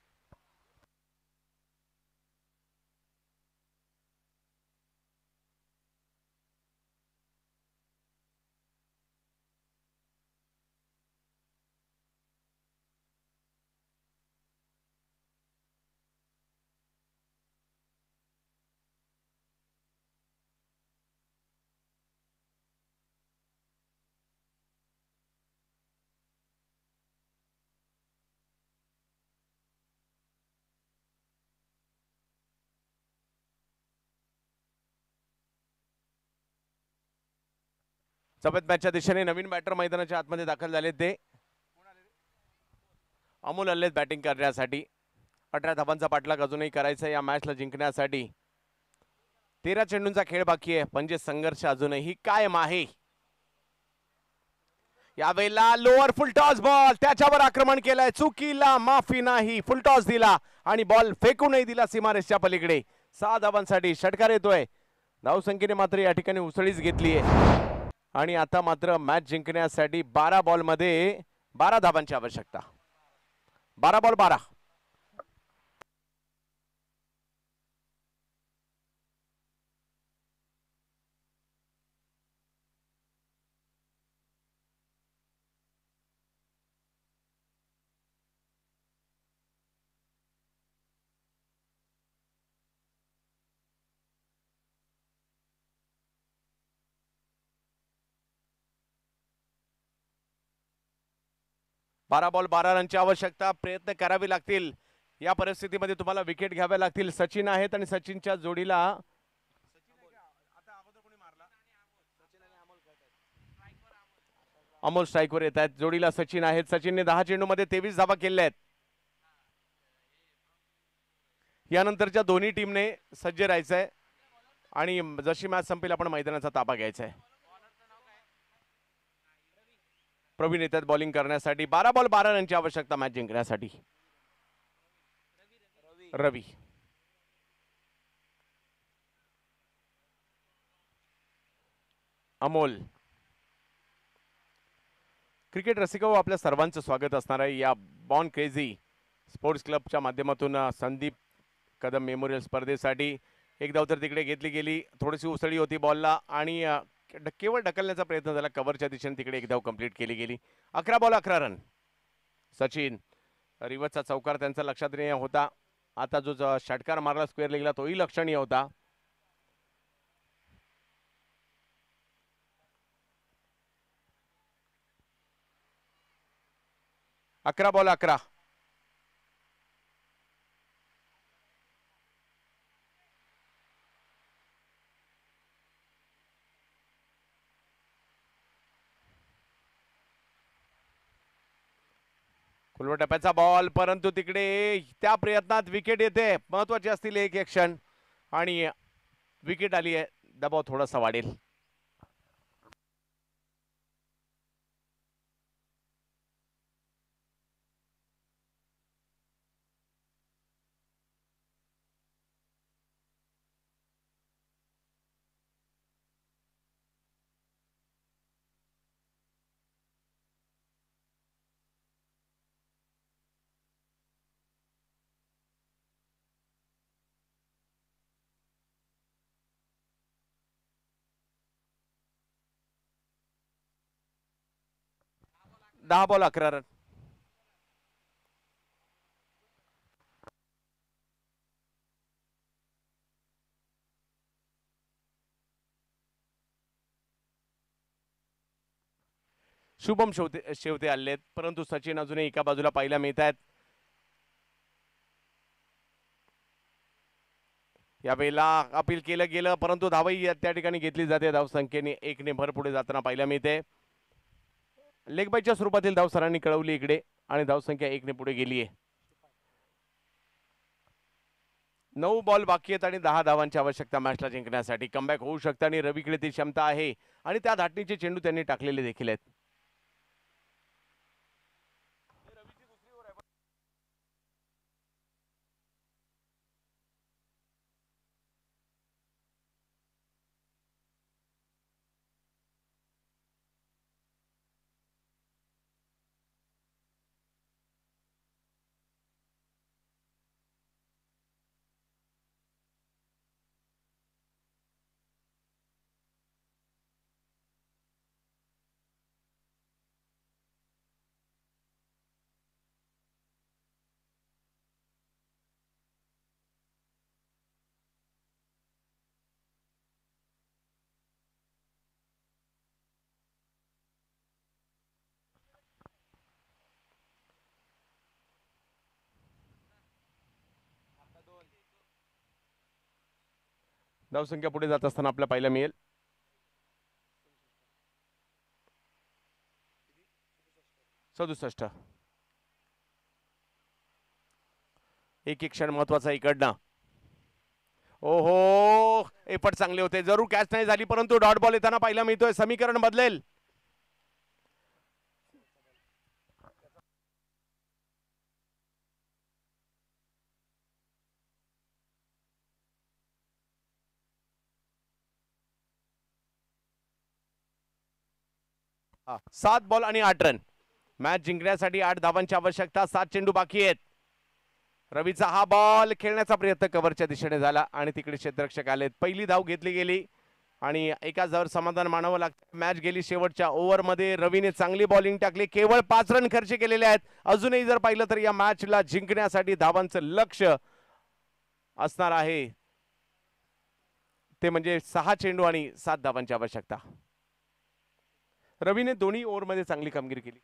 चौथ्या मॅचच्या दिशेने नवीन बॅटर मैदानाच्या आतमध्ये दाखल झाले, ते अमोल आलेत बॅटिंग करण्यासाठी. अठरा धावांचा पाठलाग अजूनही करायचा या मॅचला जिंकण्यासाठी. तेरा चेंडूंचा खेळ बाकी आहे, म्हणजे संघर्ष अजूनही कायम आहे. यावेळेला लोअर फुल टॉस बॉल, त्याच्यावर आक्रमण केलंय, चुकीला माफी नाही, फुल टॉस दिला आणि बॉल फेकूनही दिला सीमारेषच्या पलीकडे. सहा धावांसाठी षटकार येतोय. धावसंख्येने मात्र या ठिकाणी उसळीच घेतली आहे आणि आता मात्र मॅच जिंकण्यासाठी बारा बॉल मध्ये बारा धावांची आवश्यकता. बारा बॉल बारा. बारा बॉल बारा रनची आवश्यकता. प्रयत्न करावे लागतील. या परिस्थितीमध्ये तुम्हाला विकेट घ्याव्या लागतील. सचिन आहेत आणि सचिनच्या जोडीला अमोल स्ट्राईकवर येत आहेत. जोडीला सचिन आहेत. सचिनने दहा चेंडू मध्ये तेवीस धावा केल्या आहेत. यानंतरच्या दोन्ही टीमने सज्ज राहायचंय आणि जशी मॅच संपेल आपण मैदानाचा ताबा घ्यायचा आहे. प्रवीण येतात बॉलिंग करण्यासाठी. बारा बॉल बारा रनची आवश्यकता मॅच जिंकण्यासाठी. रवी अमोल. क्रिकेट रसिको, आपल्या सर्वांचं स्वागत असणार आहे या बॉर्न क्रेझी स्पोर्ट्स क्लबच्या माध्यमातून संदीप कदम मेमोरियल स्पर्धेसाठी. एक धाव तर तिकडे घेतली गेली, थोडीशी उसळी होती बॉलला आणि केवळ ढकलण्याचा प्रयत्न झाला. कव्हरच्या दिशेने तिकडे एक धाव कंप्लीट केली गेली. अकरा बॉल अकरा रन. सचिन रिवर्सचा चौकार त्यांचा लक्षणीय होता. आता जो षटकार मारला स्क्वेअर लेगला तोही लक्षणीय होता. अकरा बॉल अकरा. खुलवा टप्प्याचा बॉल, परंतु तिकडे त्या प्रयत्नात विकेट येते. महत्वाचे असतील एक एक क्षण आणि विकेट आली आहे. दबाव थोडासा वाढेल. दहा बॉल अकरा रन. शुभम शेवते शेवते आलेत, परंतु सचिन अजूनही एका बाजूला पाहायला मिळत आहेत. यावेळेला अपील केलं गेलं, परंतु धावही त्या ठिकाणी घेतली जाते. धावसंख्येने एकने भर पुढे जाताना पाहायला मिळते. लेगबाईच्या स्वरूपातील धाव सरांनी कळवली इकडे आणि धावसंख्या एकने पुढे गेली आहे. नऊ बॉल बाकी आहेत आणि दहा धावांची आवश्यकता मॅचला जिंकण्यासाठी. कमबॅक होऊ शकतं आणि रवीकडे ती क्षमता आहे आणि त्या धाटणीचे चेंडू त्यांनी टाकलेले देखील आहेत. धावसंख्या पुढे जात असताना आपल्याला पाहायला मिळेल. सदुसष्ट. एक एक क्षण महत्वाचा इकडनं. ओहो, एफर्ट चांगले होते. जरूर कॅच नाही झाली, परंतु डॉट बॉल येताना पाहायला मिळतोय. समीकरण बदलेल. सात बॉल आणि आठ रन. मॅच जिंकण्यासाठी आठ धावांची आवश्यकता. सात चेंडू बाकी आहेत. रवीचा हा बॉल खेळण्याचा प्रयत्न कव्हरच्या दिशेने झाला आणि तिकडे क्षेत्ररक्षक आलेत. पहिली धाव घेतली गेली आणि एकाच धावावर समाधान मानावं लागतं. मॅच गेली शेवटच्या ओव्हरमध्ये. रवीने चांगली बॉलिंग टाकली. केवळ पाच रन खर्च केलेले आहेत. अजूनही जर पाहिलं तर या मॅचला जिंकण्यासाठी धावांचं लक्ष असणार आहे ते म्हणजे सहा चेंडू आणि सात धावांची आवश्यकता. रवीने दोन्ही ओव्हरमध्ये चांगली कामगिरी केली.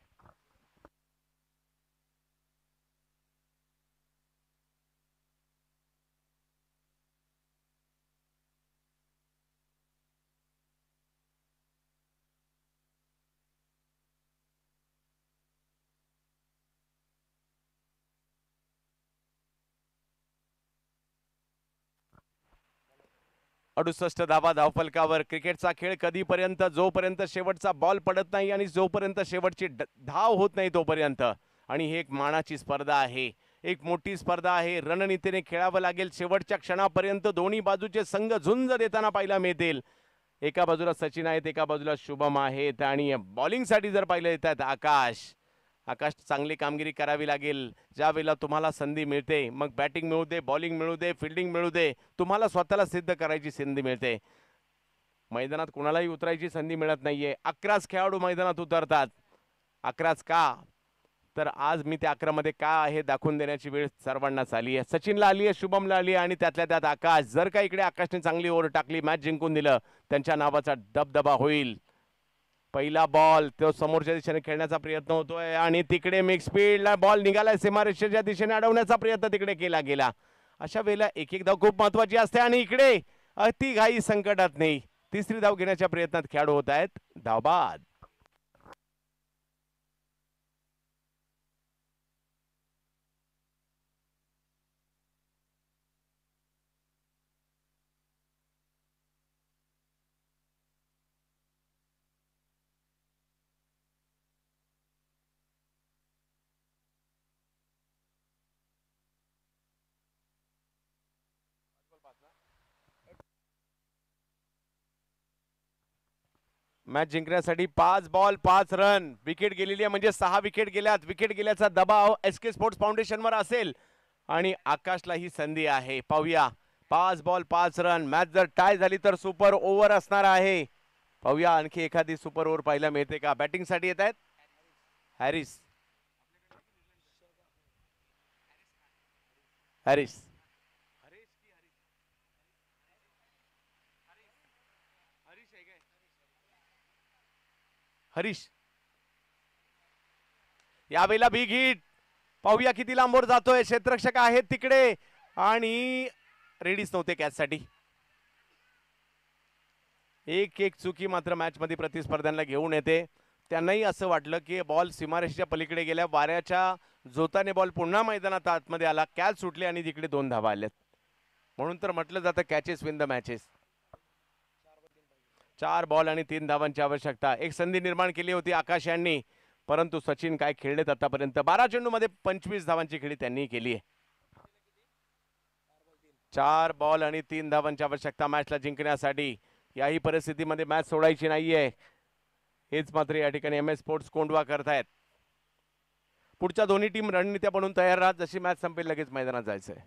अडुसष्ट धावा धावफलकावर. क्रिकेटचा खेळ कधीपर्यंत, जोपर्यंत शेवटचा बॉल पडत नाही आणि जोपर्यंत शेवटची धाव होत नाही तोपर्यंत. आणि ही एक मानाची स्पर्धा आहे, एक मोठी स्पर्धा आहे. रणनीतीने खेळावं लागेल शेवटच्या क्षणापर्यंत. दोन्ही बाजूचे संघ झुंज देताना पाहायला मिळतील. एका बाजूला सचिन आहेत, एका बाजूला शुभम आहेत आणि बॉलिंगसाठी जर पाहिलं येतात आकाश. आकाश चांगली कामगिरी करावी लागेल. ज्या वेळेला तुम्हाला संधी मिळते, मग बॅटिंग मिळू दे, बॉलिंग मिळू दे, फिल्डिंग मिळू दे, तुम्हाला स्वतःला सिद्ध करायची संधी मिळते. मैदानात कुणालाही उतरायची संधी मिळत नाहीये. अकराच खेळाडू मैदानात उतरतात. अकराच का, तर आज मी त्या अकरा मध्ये का आहे दाखवून देण्याची वेळ सर्वांनाच आली आहे. सचिनला आली आहे, शुभमला आली आहे आणि त्यातल्या त्यात आकाश. जर का इकडे आकाशने चांगली ओव्हर टाकली, मॅच जिंकून दिलं, त्यांच्या नावाचा दबदबा होईल. पहिला बॉल तो समोरच्या दिशेने खेळण्याचा प्रयत्न होतोय आणि तिकडे मिक्स स्पीडला बॉल निघालाय, सीमारेषेच्या दिशेने अडवण्याचा प्रयत्न तिकडे केला गेला. अशा वेळेला एक एक धाव खूप महत्वाची असते आणि इकडे अति घाई संकटात नाही. तिसरी धाव घेण्याच्या प्रयत्नात खेळाडू होत आहेत. धावबाद. मॅच जिंकण्यासाठी पाच बॉल पाच रन. विकेट गेलेली आहे म्हणजे सहा विकेट गेल्यात. विकेट गेल्याचा दबाव एस के स्पोर्ट्स फाउंडेशनवर असेल आणि आकाशला ही संधी आहे. पाहूया, पाच बॉल पाच रन. मॅच जर टाय झाली तर सुपर ओव्हर असणार आहे. पाहूया आणखी एखादी सुपर ओव्हर पाहायला मिळते का. बॅटिंग साठी येत आहेत हॅरिस. हॅरिस हरीश यावेळेला बिग हिट. पाहूया किती लांबवर जातोय. क्षेत्ररक्षक आहेत तिकडे आणि रेडीच नव्हते कॅच साठी. एक एक चुकी मात्र मॅच मध्ये प्रतिस्पर्ध्यांना घेऊन येते. त्यांनाही असं वाटलं की बॉल सीमारेषेच्या पलीकडे गेल्या. वाऱ्याच्या जोताने बॉल पुन्हा मैदानात आतमध्ये आला. कॅच सुटली आणि तिकडे दोन धावा आल्यात. म्हणून तर म्हटलं जातं कॅचेस विन द मॅचेस. चार बॉल आणि तीन धावांची आवश्यकता. एक संधी निर्माण केली होती आकाश यांनी, परंतु सचिन काय खेळलेत आतापर्यंत. बारा चेंडू मध्ये पंचवीस धावांची खेळी त्यांनी केली आहे. चार बॉल आणि तीन धावांची आवश्यकता मॅचला जिंकण्यासाठी. याही परिस्थितीमध्ये मॅच सोडायची नाहीये. हेच मात्र या ठिकाणी एम एस स्पोर्ट्स कोंडवा करतायत. पुढच्या दोन्ही टीम रणनीत्या बनून तयार राहत. जशी मॅच संपेल लगेच मैदानात जायचंय.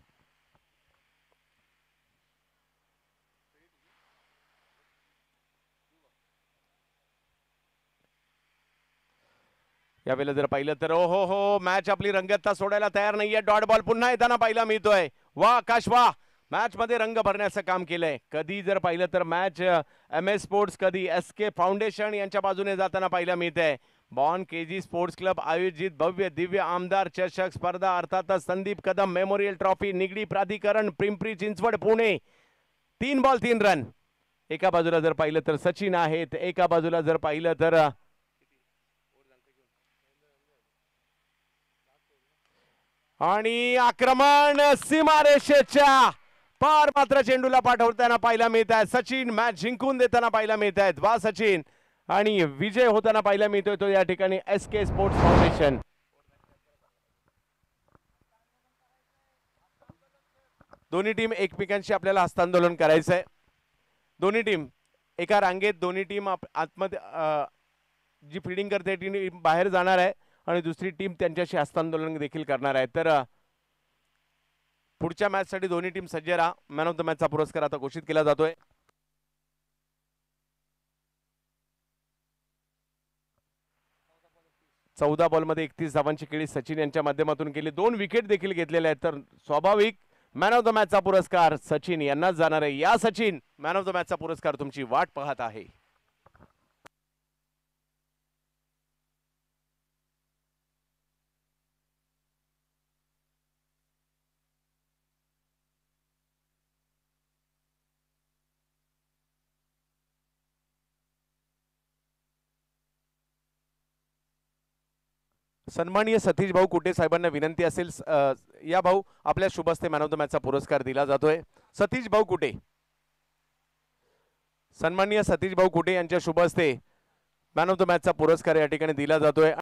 यावेळेला जर पाहिलं तर ओ हो हो मॅच आपली रंगतता सोडायला तयार नाहीये. डॉट बॉल पुन्हा येताना पाहायला मिळतोय. वा आकाश वा, मॅच मध्ये रंग भरण्याचं काम केलंय. कधी जर पाहिलं तर मॅच एम एस स्पोर्ट्स कधी एस के फाउंडेशन यांच्या बाजूने जाताना पाहायला मिळतंय. बॉन केजी स्पोर्ट्स क्लब आयोजित भव्य दिव्य आमदार चषक स्पर्धा अर्थातच संदीप कदम मेमोरियल ट्रॉफी निगडी प्राधिकरण पिंपरी चिंचवड पुणे. तीन बॉल तीन रन. एका बाजूला जर पाहिलं तर सचिन आहेत, एका बाजूला जर पाहिलं तर आणि आक्रमण सीमारेषेच्या पार मात्र चेंडूला पाठवताना पाहायला मिळत आहे. सचिन मॅच जिंकून देताना पाहायला मिळत आहेत. वा सचिन. आणि विजय होताना पाहायला मिळतोय तो या ठिकाणी एस के स्पोर्ट्स फाउंडेशन. दोन्ही टीम एकमेकांशी आपल्याला हस्तांदोलन करायचं आहे. दोन्ही टीम एका रांगेत, दोन्ही टीम आतमध्ये जी फिल्डिंग करते ती बाहेर जाणार आहे आणि दुसरी टीम त्यांच्याशी हस्तांदोलन देखील करणार आहे. तर पुढच्या मॅच साठी दोन्ही टीम सज्ज राहा. मॅन ऑफ द मॅचचा पुरस्कार आता घोषित केला जातोय. चौदा बॉल मध्ये एकतीस धावांची खेळी सचिन यांच्या माध्यमातून केली. दोन विकेट देखील घेतलेले आहेत. तर स्वाभाविक मॅन ऑफ द मॅचचा पुरस्कार सचिन यांनाच जाणार आहे. या सचिन, मॅन ऑफ द मॅचचा पुरस्कार तुमची वाट पाहत आहे. सन्माननीय सतीश भाऊ कुटे साहेबांना विनंती असेल, या भाऊ आपल्या शुभ हस्ते मॅन ऑफ द मॅचचा पुरस्कार दिला जातोय. सतीश भाऊ कुटे, सन्माननीय सतीश भाऊ कुटे यांच्या शुभ हस्ते मॅन ऑफ द मॅचचा पुरस्कार या ठिकाणी दिला जातोय.